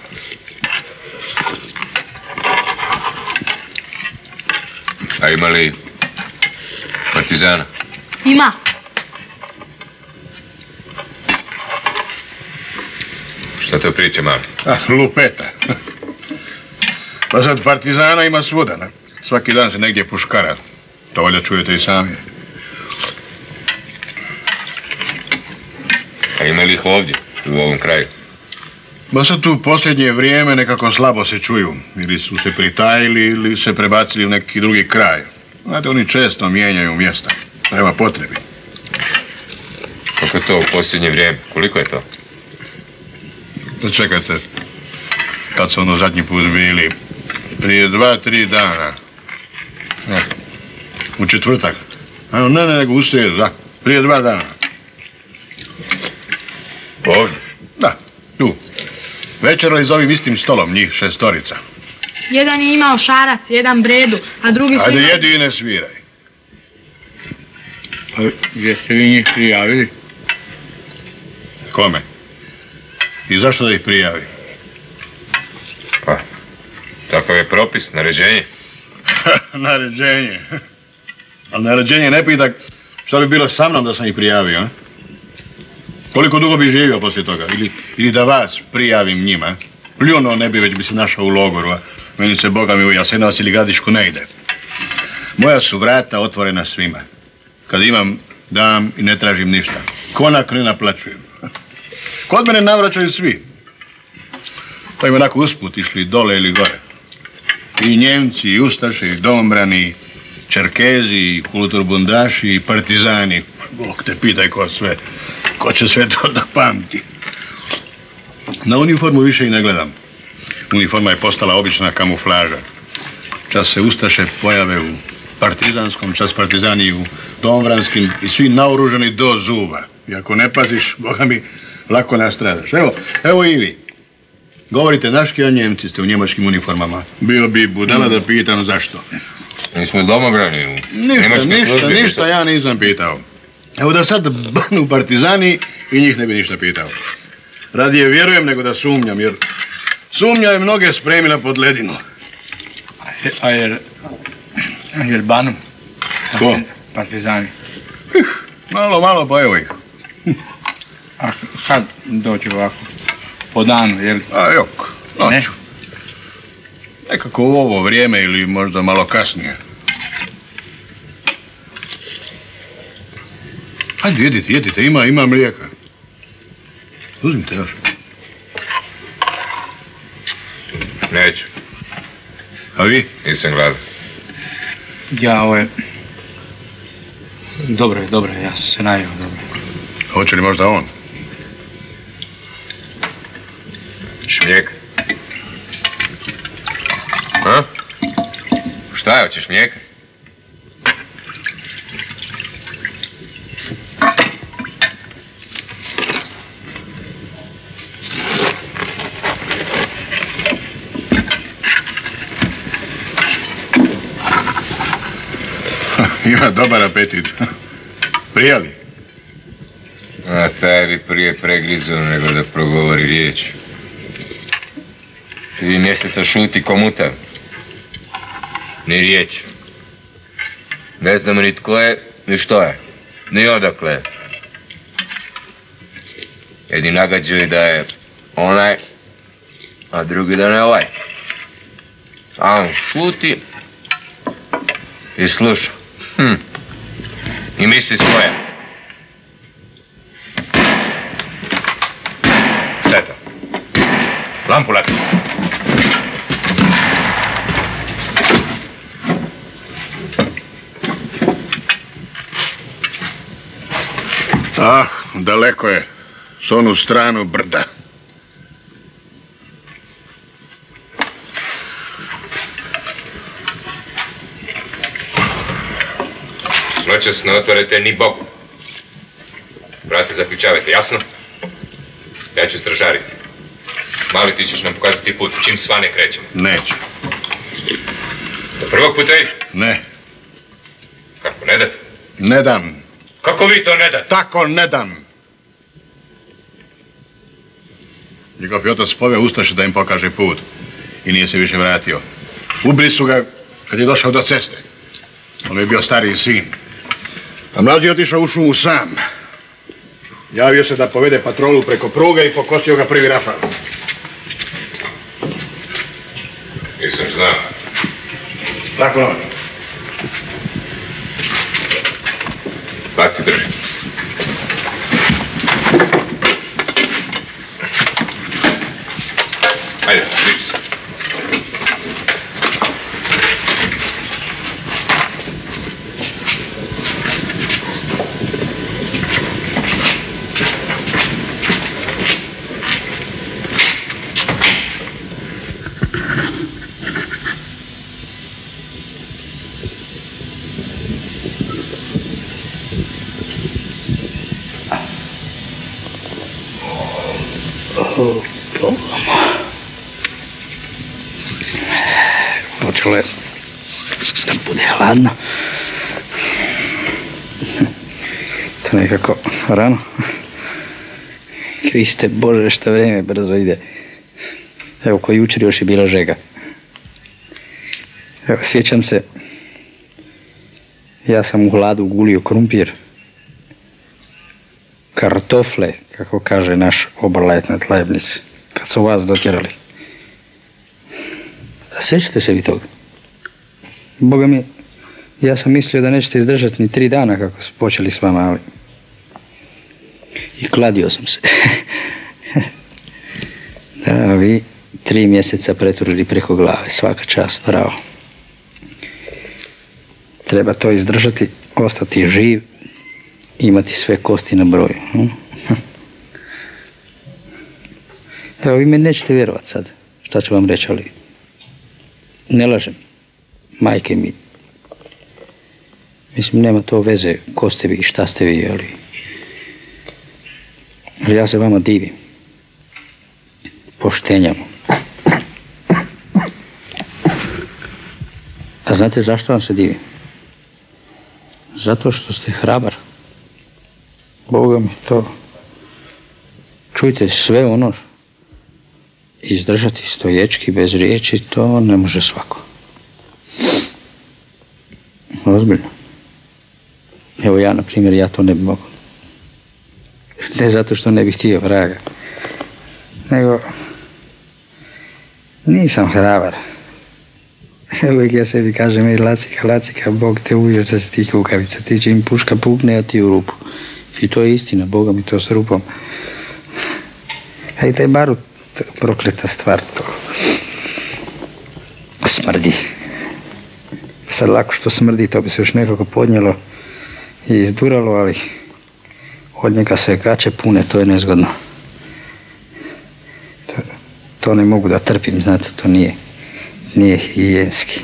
A ima li partizana? Ima. Šta to priča, mali? Lupeta. Pa sad partizana ima svuda, ne? Svaki dan se negdje puškara. To valjda čujete i sami. A ima li ih ovdje, u ovom kraju? Ba sad tu u posljednje vrijeme nekako slabo se čuju. Ili su se pritajili ili se prebacili u neki drugi kraj. Znate, oni često mijenjaju mjesta. Prema potrebi. Kako je to u posljednje vrijeme? Koliko je to? Da čekajte, kad su ono zadnji put bili, prije 2-3 dana. Ne, u četvrtak. Ne, nego u srijedu, da. Prije 2 dana. Ovdje? Da, tu. Večerali za ovim istim stolom, njih 6. Jedan je imao šarac, jedan bredu, a drugi Ajde, imao... jedi i ne sviraj. Gdje ste vi njih prijavili? Kome? I zašto da ih prijavi? Pa, takav je propis, naređenje. Naređenje. Ali naređenje ne pita što bi bilo sa mnom da sam ih prijavio, a? Koliko dugo bi živio poslije toga? Ili da vas prijavim njima? Pljuno ne bi, već bi se našao u logoru, a meni se, Boga mi, u Jasenovac ili Gradišku ne ide. Moja su vrata otvorena svima. Kad imam, dam i ne tražim ništa. Konak ne naplaćujem. Kod mene navraćaju svi. To im onako usput išli dole ili gore. I Njemci, i Ustaše, i Dombrani, i Čerkezi, i kulturbundaši, i partizani. Bog te pitaj ko sve. Ko će sve to da pamti. Na uniformu više i ne gledam. Uniforma je postala obična kamuflaža. Čas se Ustaše pojave u partizanskom, čas partizani u dombranskim i svi naoružani do zuba. I ako ne paziš, Boga mi, lako nastradaš. Evo i vi. Govorite naški, a Njemci ste u njemačkim uniformama. Bio bi budala da pitam zašto. Mi smo domobrani u njemačkoj službi. Ništa ja nisam pitao. Evo da sad banu partizani i njih ne bi ništa pitao. Radije vjerujem nego da sumnjam, jer sumnja je mnoge spremila pod ledinu. A jer banu? Ko? Partizani. Malo, pa evo ih. A kad dođu ovako? Po danu, jel? A jok, noću. Nekako u ovo vrijeme ili možda malo kasnije. Hajde, jedite, ima mlijeka. Uzmite još. Neću. A vi? Nisam gladan. Ja, Dobro je, ja sam se najeo, dobro. Hoće li možda on? Šmijek. A? Šta je, hoćeš mlijeka? Ima dobar apetit. Prijali? A taj bi prije pregrizao nego da progovori riječ. 3 mjeseca šuti komuta. Ni riječ. Ne znamo ni tko je, ni što je. Ni odakle je. Jedni nagađaju da je onaj, a drugi da ne ovaj. A on šuti i sluša. I misli svoje. Šta je to? Lampu laci. Ah, daleko je. S onu stranu brda. Noćas ne otvarate ni Bogu. Vrate zaključavajte, jasno? Ja ću stražariti. Mali, ti ćeš nam pokazati put, čim svane krećemo. Neće. Do prvog puta ide? Ne. Kako, ne date? Ne dam. Kako vi to ne date? Tako ne dam. Njegov je otac poveo ustaše da im pokaže put. I nije se više vratio. Ubili su ga kad je došao do ceste. On je bio stariji sin. A mlađi je otišao u šumu sam. Javio se da povede patrolu preko pruga i pokosio ga prvi rafal. Nisam znao. Tako noć. Baci drži. Ajde, diži se. Počelo je da bude hladno. To nekako rano. Kriste Bože, što vrijeme brzo ide. Evo, ko jučer još je bila žega. Evo, sjećam se, ja sam u hladu gulio krumpir, kartofle, kako kaže naš Oberleutnant Leibniz, kad su vas dotjerali. A sjećate se vi toga? Boga mi, ja sam mislio da nećete izdržati ni 3 dana kako su počeli s vama, ali... I kladio sam se. Da, vi 3 mjeseca preturili preko glave, svaka čast, bravo. Treba to izdržati, ostati živ, imati sve kosti na broju. Evo, vi me nećete vjerovati sad, šta ću vam reći, ali ne lažem, majke mi. Mislim, nema to veze ko ste vi i šta ste vi, ali ja se vama divim. Poštenjamo. A znate zašto vam se divim? Zato što ste hrabar. Boga mi to. Čujte, sve ono izdržati stoječki bez riječi, to ne može svako. Ozbiljno. Evo ja, na primjer, ja to ne bi mogao. Ne zato što ne bih htio, vraga. Nego, nisam hrabar. Uvijek ja sebi kažem, ej, lacika, Bog te uvijek sa tih kukavica. Ti će im puška pukne, a ti u rupu. I to je istina, Boga mi to s rupom. A i taj barut, prokleta stvar, to. smrdi. Sad lako što smrdi, to bi se još nekako podnijelo i izduralo, ali od njega se gaće pune, to je nezgodno. To ne mogu da trpim, znate, to nije higijenski.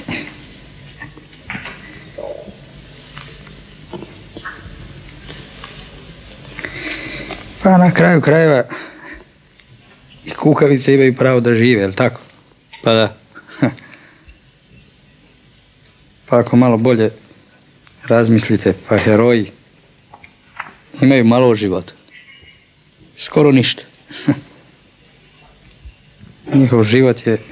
Pa na kraju krajeva i kukavice imaju pravo da žive, jel tako? Pa da. Pa ako malo bolje razmislite, pa heroji imaju malo u životu. Skoro ništa. Njihov život je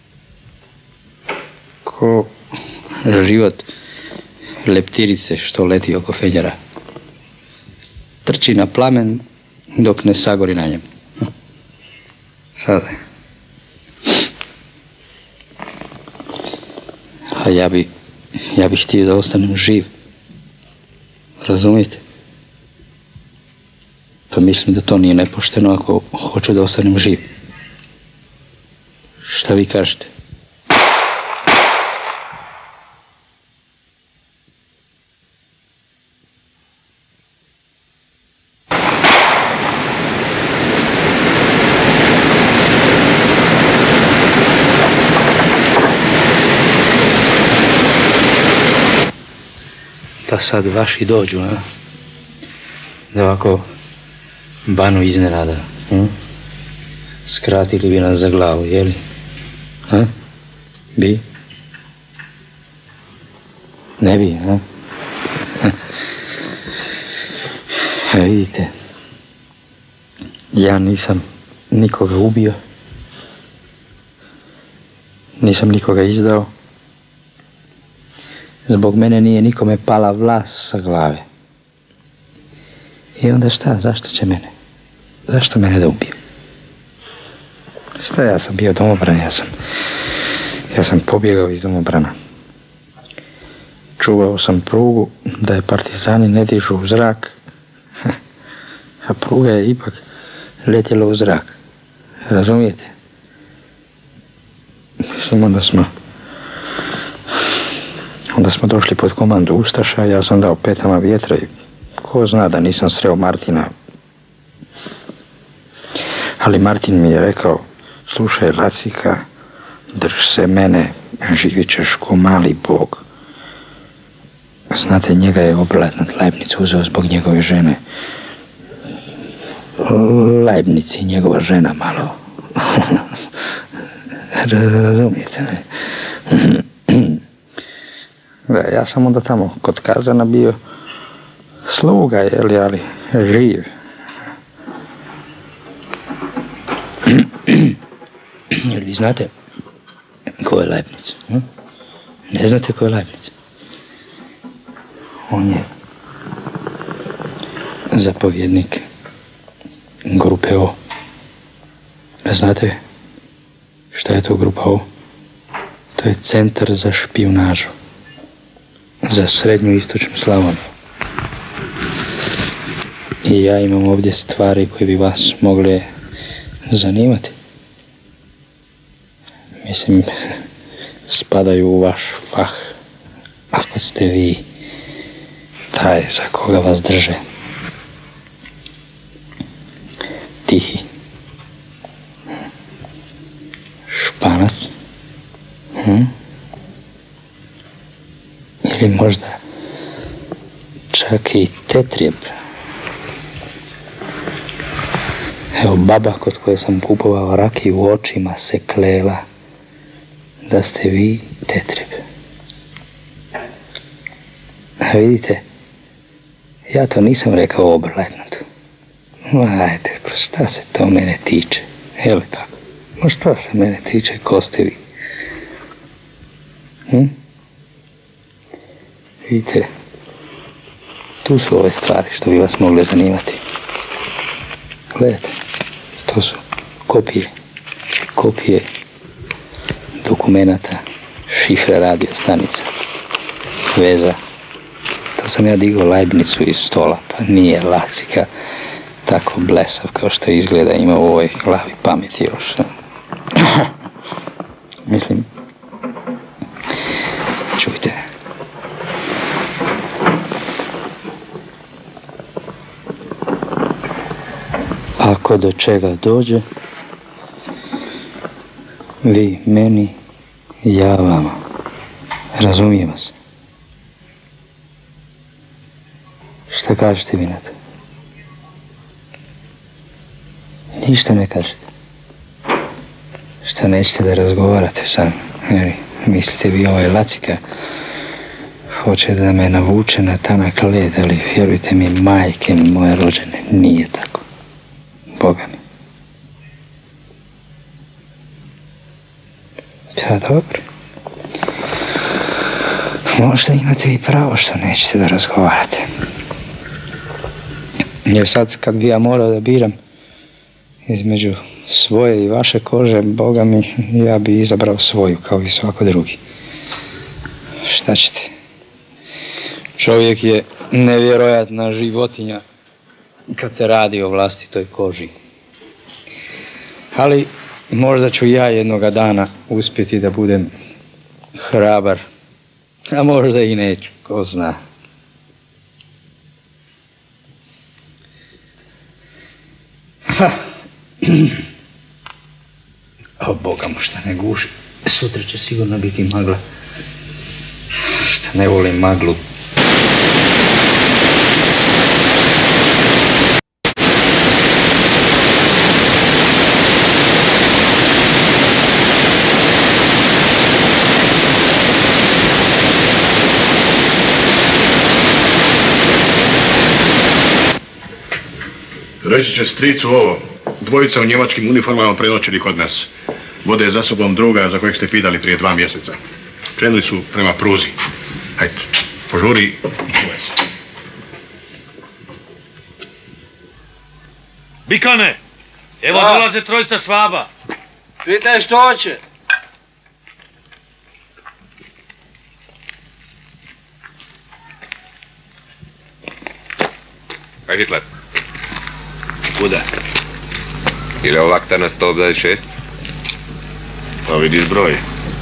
ko život leptirice što leti oko fenjera. Trči na plamen dok ne sagori na njem. Sada. A ja bih htio da ostanem živ. Razumijete? Pa mislim da to nije nepošteno ako hoću da ostanem živ. Šta vi kažete? Da sad vaši dođu, a? Da ovako banu iznenada. Skratili bi nas za glavu, jeli? A? Bi? Ne bi, a? Vidite, ja nisam nikoga ubio, nisam nikoga izdao. Zbog mene nije nikome pala vlas sa glave. I onda šta, zašto će mene? Zašto mene da ubiju? Šta, ja sam bio domobran, ja sam pobjegao iz domobrana. Čuvao sam prugu da je partizani ne dižu u zrak, a pruga je ipak letjela u zrak. Razumijete? Mislim, onda smo došli pod komandu Ustaša, ja sam dao petama vjetra i ko zna da nisam sreo Martina. Ali Martin mi je rekao, slušaj Lacika, drž se mene, živjet ćeš ko mali bog. Znate, njega je Oberleutnant Leibniz uzeo zbog njegove žene. Leibniz je njegova žena malo. Razumijete, ne? Da, ja sam onda tamo kod Kazana bio sluga, jeli, ali živ. Jel vi znate ko je Leibniz? Ne znate ko je Leibniz? On je zapovjednik grupe O. Znate šta je to grupa O? To je centar za špijunažu. Za srednju i istočnu Slavoniju. I ja imam ovdje stvari koje bi vas mogle zanimati. Mislim, spadaju u vaš fah, ako ste vi taj za koga vas drže. Tihi. Španac. Ili možda čak i tetrijeb. Evo, baba kod koje sam kupovao rakiju u očima se klela da ste vi tetrijeb. A vidite, ja to nisam rekao Oberleutnantu. Ajde, pa šta se to mene tiče? Jel' tako? Ma šta se mene tiče, ko ste vi? Vidite, tu su ove stvari što bi vas mogle zanimati. Gledajte, to su kopije dokumenata, šifre radio stanica, veza. To sam ja digao Leibnicu iz stola, pa nije Lacika tako blesav kao što izgleda, ima u ovoj glavi pameti još. Mislim, Čujte. Ako do čega dođe, vi meni, ja vama. Razumijem vas. Šta kažete vi na to? Ništa ne kažete. Šta nećete da razgovarate sa mnom? Mislite vi ovaj Lacika hoće da me navuče na tanak led, ali vjerujte mi, majke moje rođene, nije tako. Boga mi. Da, dobro. Možda imate i pravo što nećete da razgovarate. Jer sad kad bi ja morao da biram između svoje i vaše kože, Boga mi, ja bi izabrao svoju kao i svako drugi. Šta ćete? Čovjek je nevjerojatna životinja kad se radi o vlastitoj koži. Ali možda ću ja jednoga dana uspjeti da budem hrabar, a možda i neću, ko zna. O Boga mu, šta ne guši. Sutra će sigurno biti magla. Šta ne volim maglu. Reći će stricu ovo. Dvojica u njemačkim uniformama prenoćili kod nas. Vode za sobom druga za kojeg ste pitali prije 2 mjeseca. Krenuli su prema pruzi. Hajde, požuri i čuvaj se. Bikane, evo dolaze trojica Švaba. Pitaj što hoće. Kaj Hitler? Kuda? Ili je ovakta na 126? Pa vidiš broj.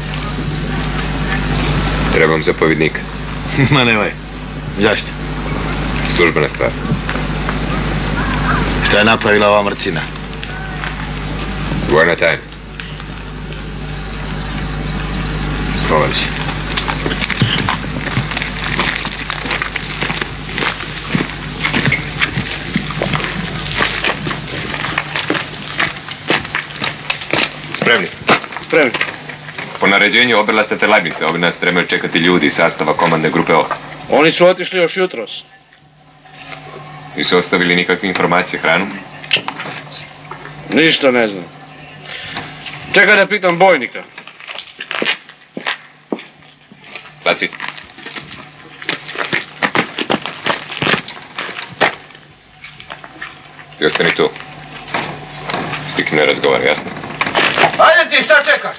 Trebam zapovjednika. Ma nemoj. Zašto? Službena stvar. Šta je napravila ova mrcina? Vojna tajna. Prolazi. Spremni? Spremni. Po naređenju obrlatete Leibnice, ovdje nas trebaju čekati ljudi iz sastava komandne grupe O. Oni su otišli još jutros. Nisu ostavili nikakve informacije, hranu? Ništa ne znam. Čekaj da pitam bojnika. Laci. Ti ostani tu. S tikim ne razgovar, jasno? Ajde ti, šta čekaš?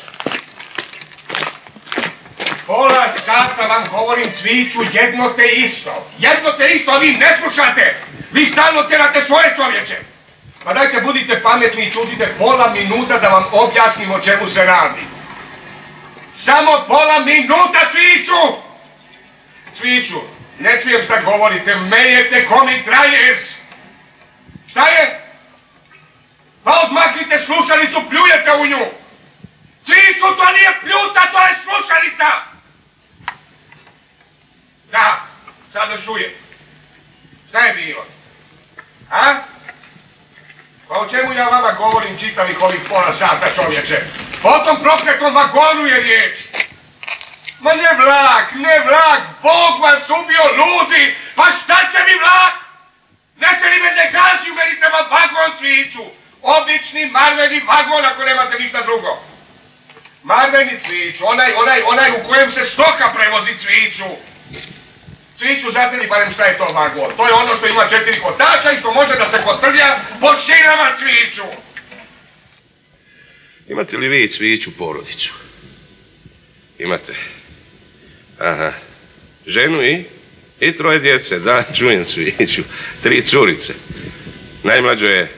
Pola sata vam govorim Cviću, jedno te isto. Jedno te isto, a vi ne slušate. Vi stalno terate svoje čovječe. Pa dajte, budite pametni i čutite pola minuta da vam objasnim o čemu se radi. Samo pola minuta, Cviću! Cviću, ne čujem šta govorite, mejete ko mi trajez. Šta je? Pa odmaknite slušalicu, pljujete u nju. Cviću, to nije pljuca, to je slušalica! Da, sada čuje. Šta je bilo? A? Pa o čemu ja vama govorim čitavih ovih pola sata, čovječe? O tom prokletom vagonu je riječ. Ma ne vlak, Bog vas ubio, ludi! Pa šta će mi vlak? Ne se li me dehaziju, meni treba vagon, Cviću. Obični marveni vagon, ako nemate ništa drugo. Marveni, Cviću, onaj u kojem se stoka prevozi, Cviću. Cviću, znate li barem šta je to vagon? To je ono što ima 4 kotača i što može da se kotrlja po šinama, Cviću. Imate li vi, Cviću, porodicu? Imate. Aha. Ženu i 3 djece, da, čujem, Cviću. 3 curice. Najmlađoj je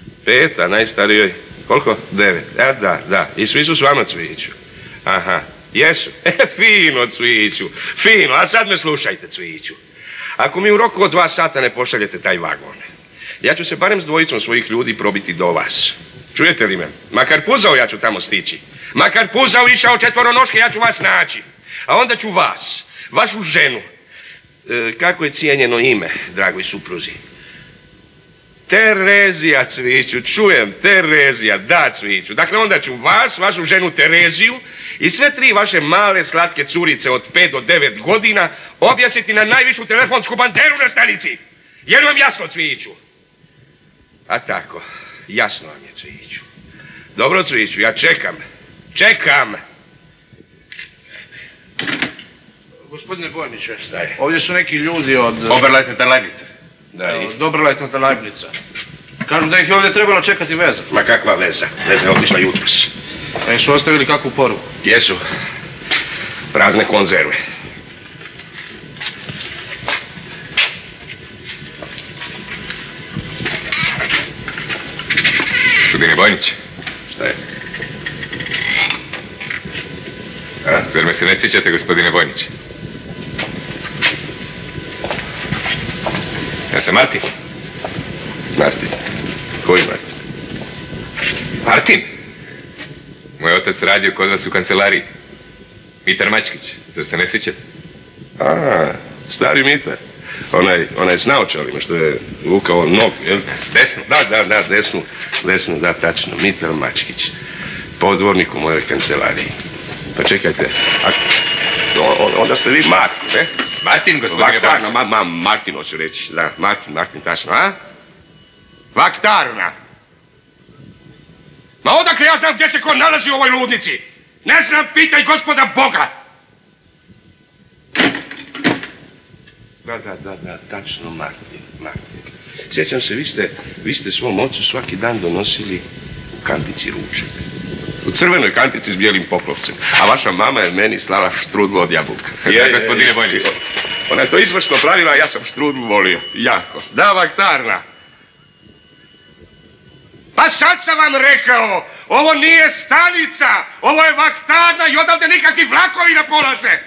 5, a najstarijoj, koliko? 9. Da. I svi su s vama, Cviću. Aha. Jesu? Fino, Cvijiću, fino. A sad me slušajte, Cvijiću. Ako mi u roku od 2 sata ne pošaljete taj vagon, ja ću se barem s 2 svojih ljudi probiti do vas. Čujete li me? Makar puzao ja ću tamo stići. Makar puzao išao 4 ja ću vas naći. A onda ću vas, vašu ženu, kako je cijenjeno ime, dragoj supruzi? Terezija, Cvijiću, čujem, Terezija, da, Cvijiću. Dakle, onda ću vas, vašu ženu Tereziju i sve 3 vaše male, slatke curice od 5 do 9 godina objasniti na najvišu telefonsku banderu na stanici. Je li vam jasno, Cvijiću? A tako, jasno vam je, Cvijiću. Dobro, Cvijiću, ja čekam. Čekam! Gospodine Bojniće, šta je? Ovdje su neki ljudi od... Oberleitnanta Leibnica. Da, i? Dobrolajtnanta Leibnica. Kažu da ih je ovdje trebalo čekati veza. Ma kakva veza? Veza je otišla jutros. A jesu ostavili kakvu poruku? Jesu. Prazne konzerve. Gospodine Bojnić. Šta je? Zar me se ne sjećate, gospodine Bojnić? Ja sam Martin. Martin? Koji Martin? Martin? Moj otac radio kod vas u kancelariji. Mitar Mačkić, zar se ne sjećate? A, stari Mitar. Onaj s naočalima što je vukao nogu, jel? Desnu? Da, desnu, da, tačno. Mitar Mačkić. Podvornik u mojoj kancelariji. Pa čekajte, onda ste vi Martin, ne? Martin, gospodine Bojnić. Martin hoću reći, da, Martin, tačno, a? Vaktarna. Ma odakle ja znam gdje se ko nalazi u ovoj ludnici? Ne znam, pitaj gospoda Boga. Da, tačno, Martin. Sjećam se, vi ste svom ocu svaki dan donosili u kantici ručak. U crvenoj kantici s bijelim poklopcem. A vaša mama je meni slala štrudlu od jabuka. Da, gospodine Bojnić. Ona je to izvrsno pravila, a ja sam štrudlu volio. Jako. Da, vaktarna. Pa sad sam vam rekao, ovo nije stanica, ovo je vaktarna i odavde nikakvi vlakovi ne polaze.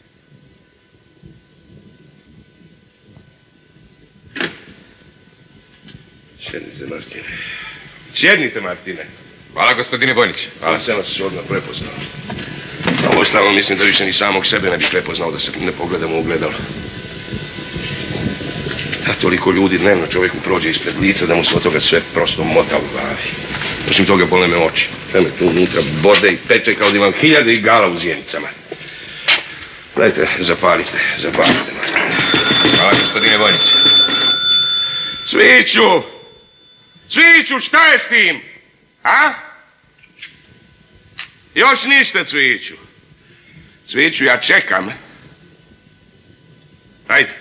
Sjednite, Martine. Hvala, gospodine Bojnić. Hvala, sam vas odmah prepoznao. A uostalom mislim da više ni samog sebe ne bi prepoznao da se ne pogledamo u ogledalo. A toliko ljudi dnevno čovjeku prođe ispred lica da mu se od toga sve prosto mota u glavi. Osim toga bole me oči. Sve me tu unutra bode i peče kao da imam 1000 igala u zjenicama. Dajte, zapalite, Martine. Hvala, gospodine Bojnić. Cvijiću, šta je s tim? A? Još ništa, Cvijiću. Cvijiću, ja čekam. Ajde.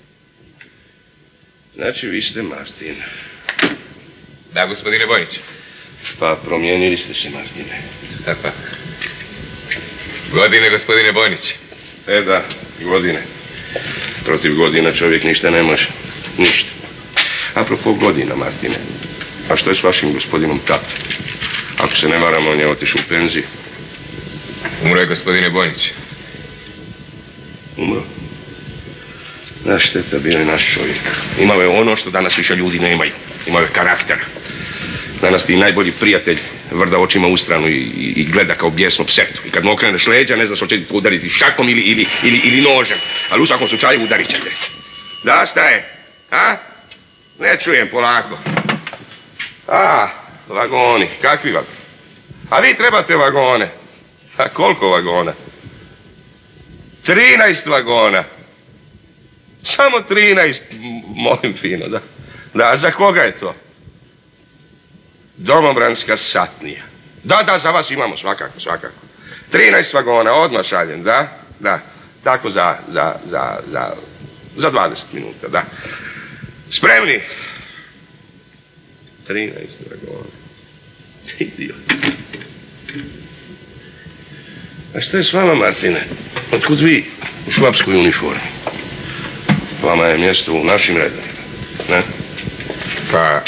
Znači, vi ste Martin. Da, gospodine Bojnić. Pa, promijenili ste se, Martine. Pa. Godine, gospodine Bojnić. Da, godine. Protiv godina čovjek ništa ne može. Ništa. Apropo godina, Martine. A što je s vašim gospodinom Tatom? Ako se ne varam, on je otišao u penziju. Umro je, gospodine Bojnić. Umro? Da, šteta, bio je naš čovjek. Imao je ono što danas više ljudi nemaju. Imao je karakter. Danas ti najbolji prijatelj vrda očima u stranu i gleda kao bijesno psetu. I kad mu okreneš leđa, ne znaš hoće li udariti šakom ili nožem. Ali u svakom slučaju udarit ćete. Da, šta je? A? Ne čujem, polako. Vagoni. Kakvi vagoni? A vi trebate vagone. A koliko vagona? 13 vagona. Samo 13, molim fino, da. Da, za koga je to? Domobranska satnija. Da, za vas imamo, svakako. 13 vagona, odmah šaljem, da. Tako za 20 minuta, da. Spremni? 13 vagona. Idiot. A što je s vama, Martine? Otkud vi u švapskoj uniformi? Vama je mjesto u našim redovima, ne? Pa,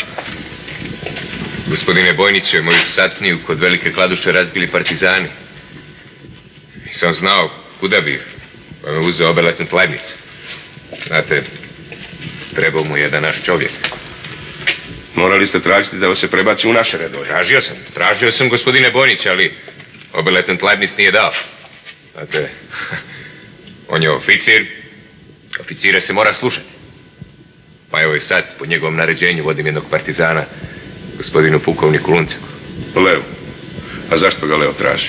gospodine Bojniće, moju satniju kod Velike Kladuše razbili partizani. Nisam znao kuda bi, pa me uzeo oberletnut Leibniz. Znate, trebao mu jedan naš čovjek. Morali ste tražiti da vas se prebaci u naše redove. Tražio sam gospodine Bojnić, ali oberletnut Leibniz nije dao. Znate, on je oficir, oficire se mora slušati. Pa evo i sad, po njegovom naređenju, vodim jednog partizana, gospodinu pukovniku Lunceku. Leo. A zašto ga Leo traži?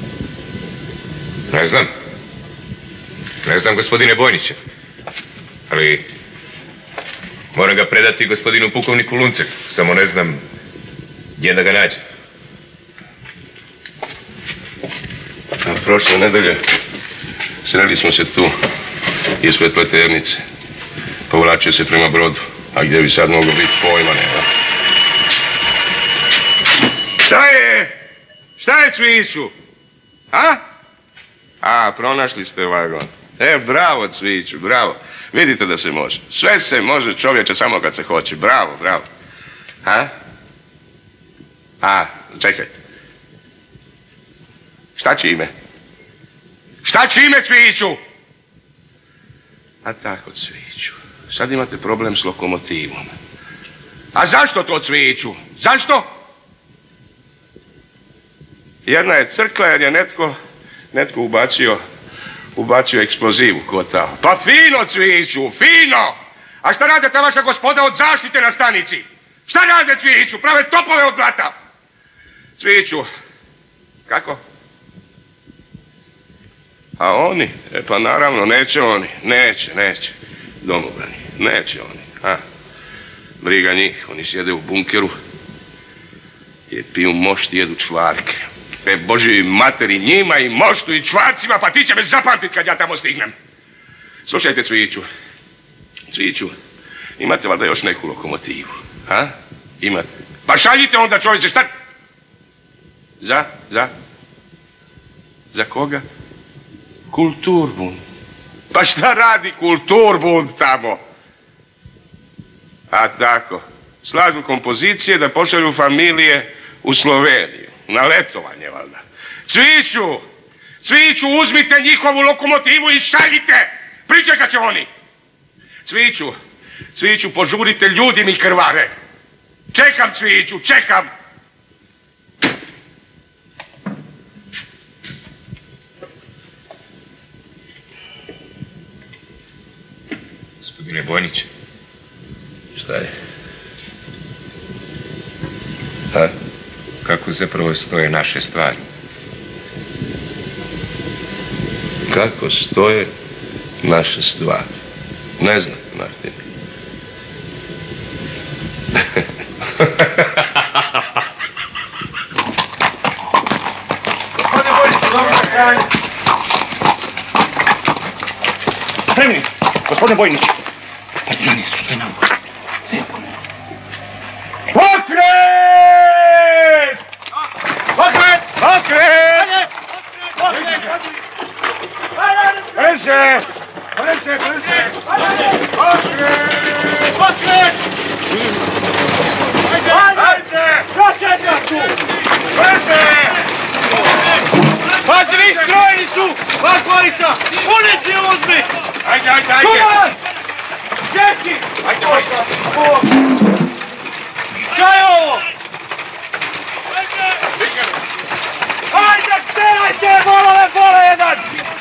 Ne znam. Ne znam, gospodine Bojniće. Ali moram ga predati gospodinu pukovniku Lunceku. Samo ne znam gdje da ga nađe. Prošle nedelje sreli smo se tu ispred Pleternice. Povlačio se prema Brodu. A gdje bi sad moglo biti, pojma nema. Šta je? Šta je, Cviću? A, pronašli ste vagon. Bravo, Cviću, bravo. Vidite da se može. Sve se može, čovječe, samo kad se hoće. Bravo, bravo. Čekaj. Šta čime? Šta čime, Cviću? A tako, Cviću. Sad imate problem s lokomotivom. A zašto to, Cviću? Zašto? Jedna je crkla jer je netko ubacio eksploziv u kotao. Pa fino, Cviću, fino! A šta rade ta vaša gospoda od zaštite na stanici? Šta rade, Cviću? Prave topove od blata! Cviću, kako? A oni? Pa naravno, neće oni. Neće. Domobrani, neće oni. Briga njih, oni sjede u bunkeru i piju mošt i jedu čvarke. Božji materi, njima i moštu i čvarcima, pa ti će me zapamtit kad ja tamo stignem. Slušajte, Cviću, imate valjda još neku lokomotivu, Imate. Pa šaljite onda, čovječe, šta? Za koga? Kulturbund. Pa šta radi Kulturbund tamo? A tako, slažu kompozicije da pošalju familije u Sloveniju. Na letovanje, valjda. Cviću, uzmite njihovu lokomotivu i šaljite! Pričekat će oni! Cviću, požurite, ljudi mi krvare! Čekam, Cviću, čekam! Gospodine Bojnić. Šta je? Kako zapravo stoje naše stvari? Kako stoje naše stvari? Ne znate, Martin. Spremni, gospodine Bojnić. Partizani su sve nam. Pokret! Pokret! Pokret! Brže! Brže! Pokret! Pokret! Ajde! Počekaj tu! Brže! Pazi, vi strojeni su! Vas dvojica! Ulici uzmi! Ajde! Kuman! Gdje si? Ajde! Šta je ovo? Ajde, sterajte, bola jedan!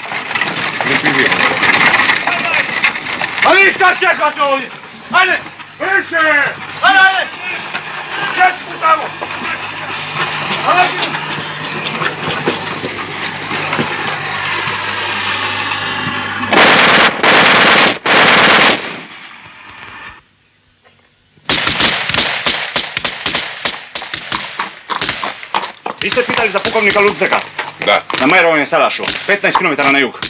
A vi šta čekate ovdje? Ajde! Brže! Ajde! Gdje si tamo? Ajde! Vi ste pitali za pukovnika Lunceka? Da. Na Majerovom je salašu, 15 km na jug.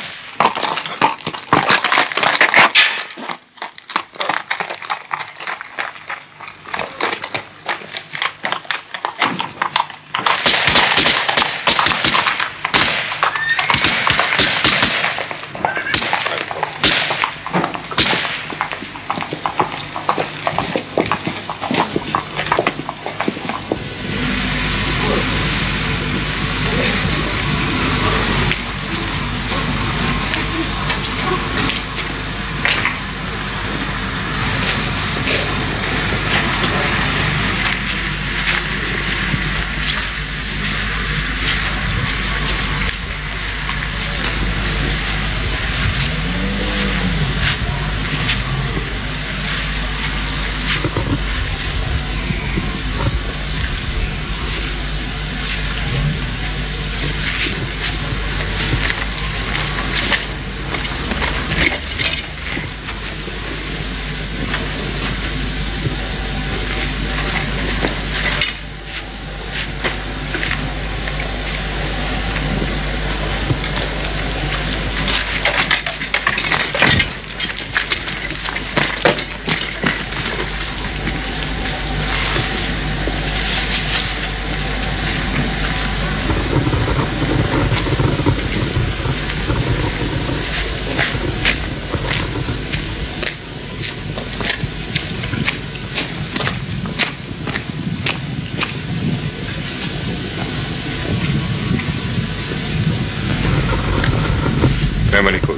Nema nikoga.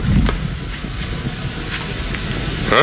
Ha?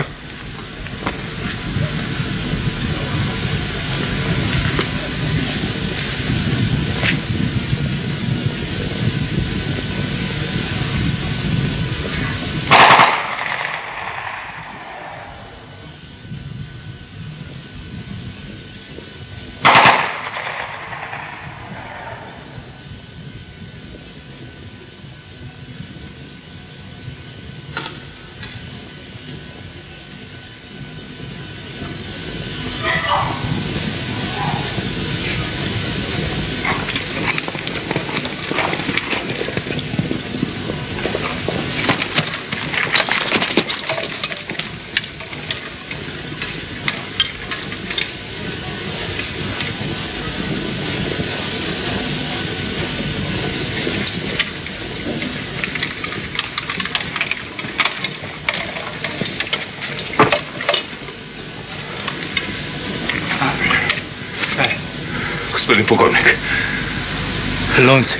Gospodin pukovnik. Loncek.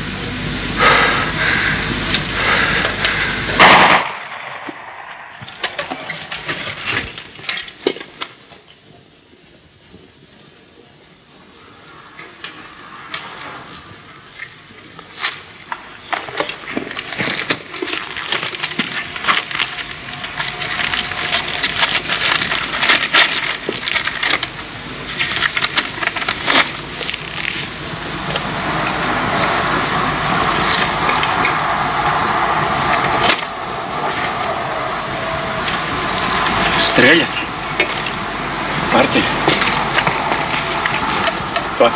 Streljati? Martin? Pa?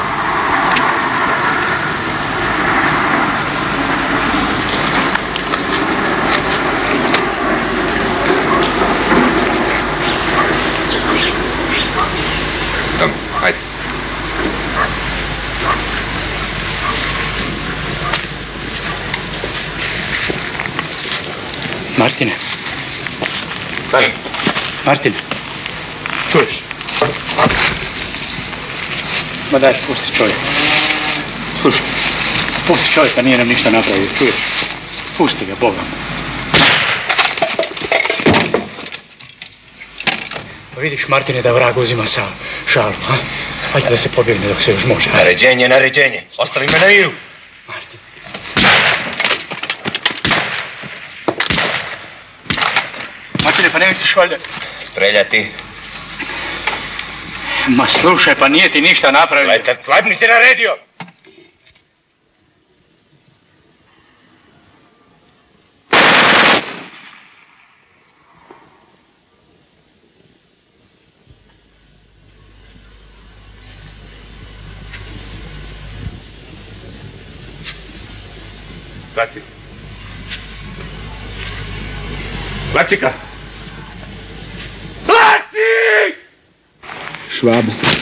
Tamo, hajde. Martine? Stani. Martin, čuješ? Ma daj, pusti čovjek. Slušaj, pusti čovjeka, nije nam ništa napravio, čuješ? Pusti ga, Bogom. Pa vidiš, Martine, da vrag uzima šalu, a? Hajde da se pobjegne dok se još može. Naređenje, naređenje. Ostavi me na miru. Martin. Martine, pa ne misliš valjda? Streljati. Ma slušaj, pa nije ti ništa napravio. Lajtenant Leibniz je naredio. Laci. Lacika! Laci! Švabe.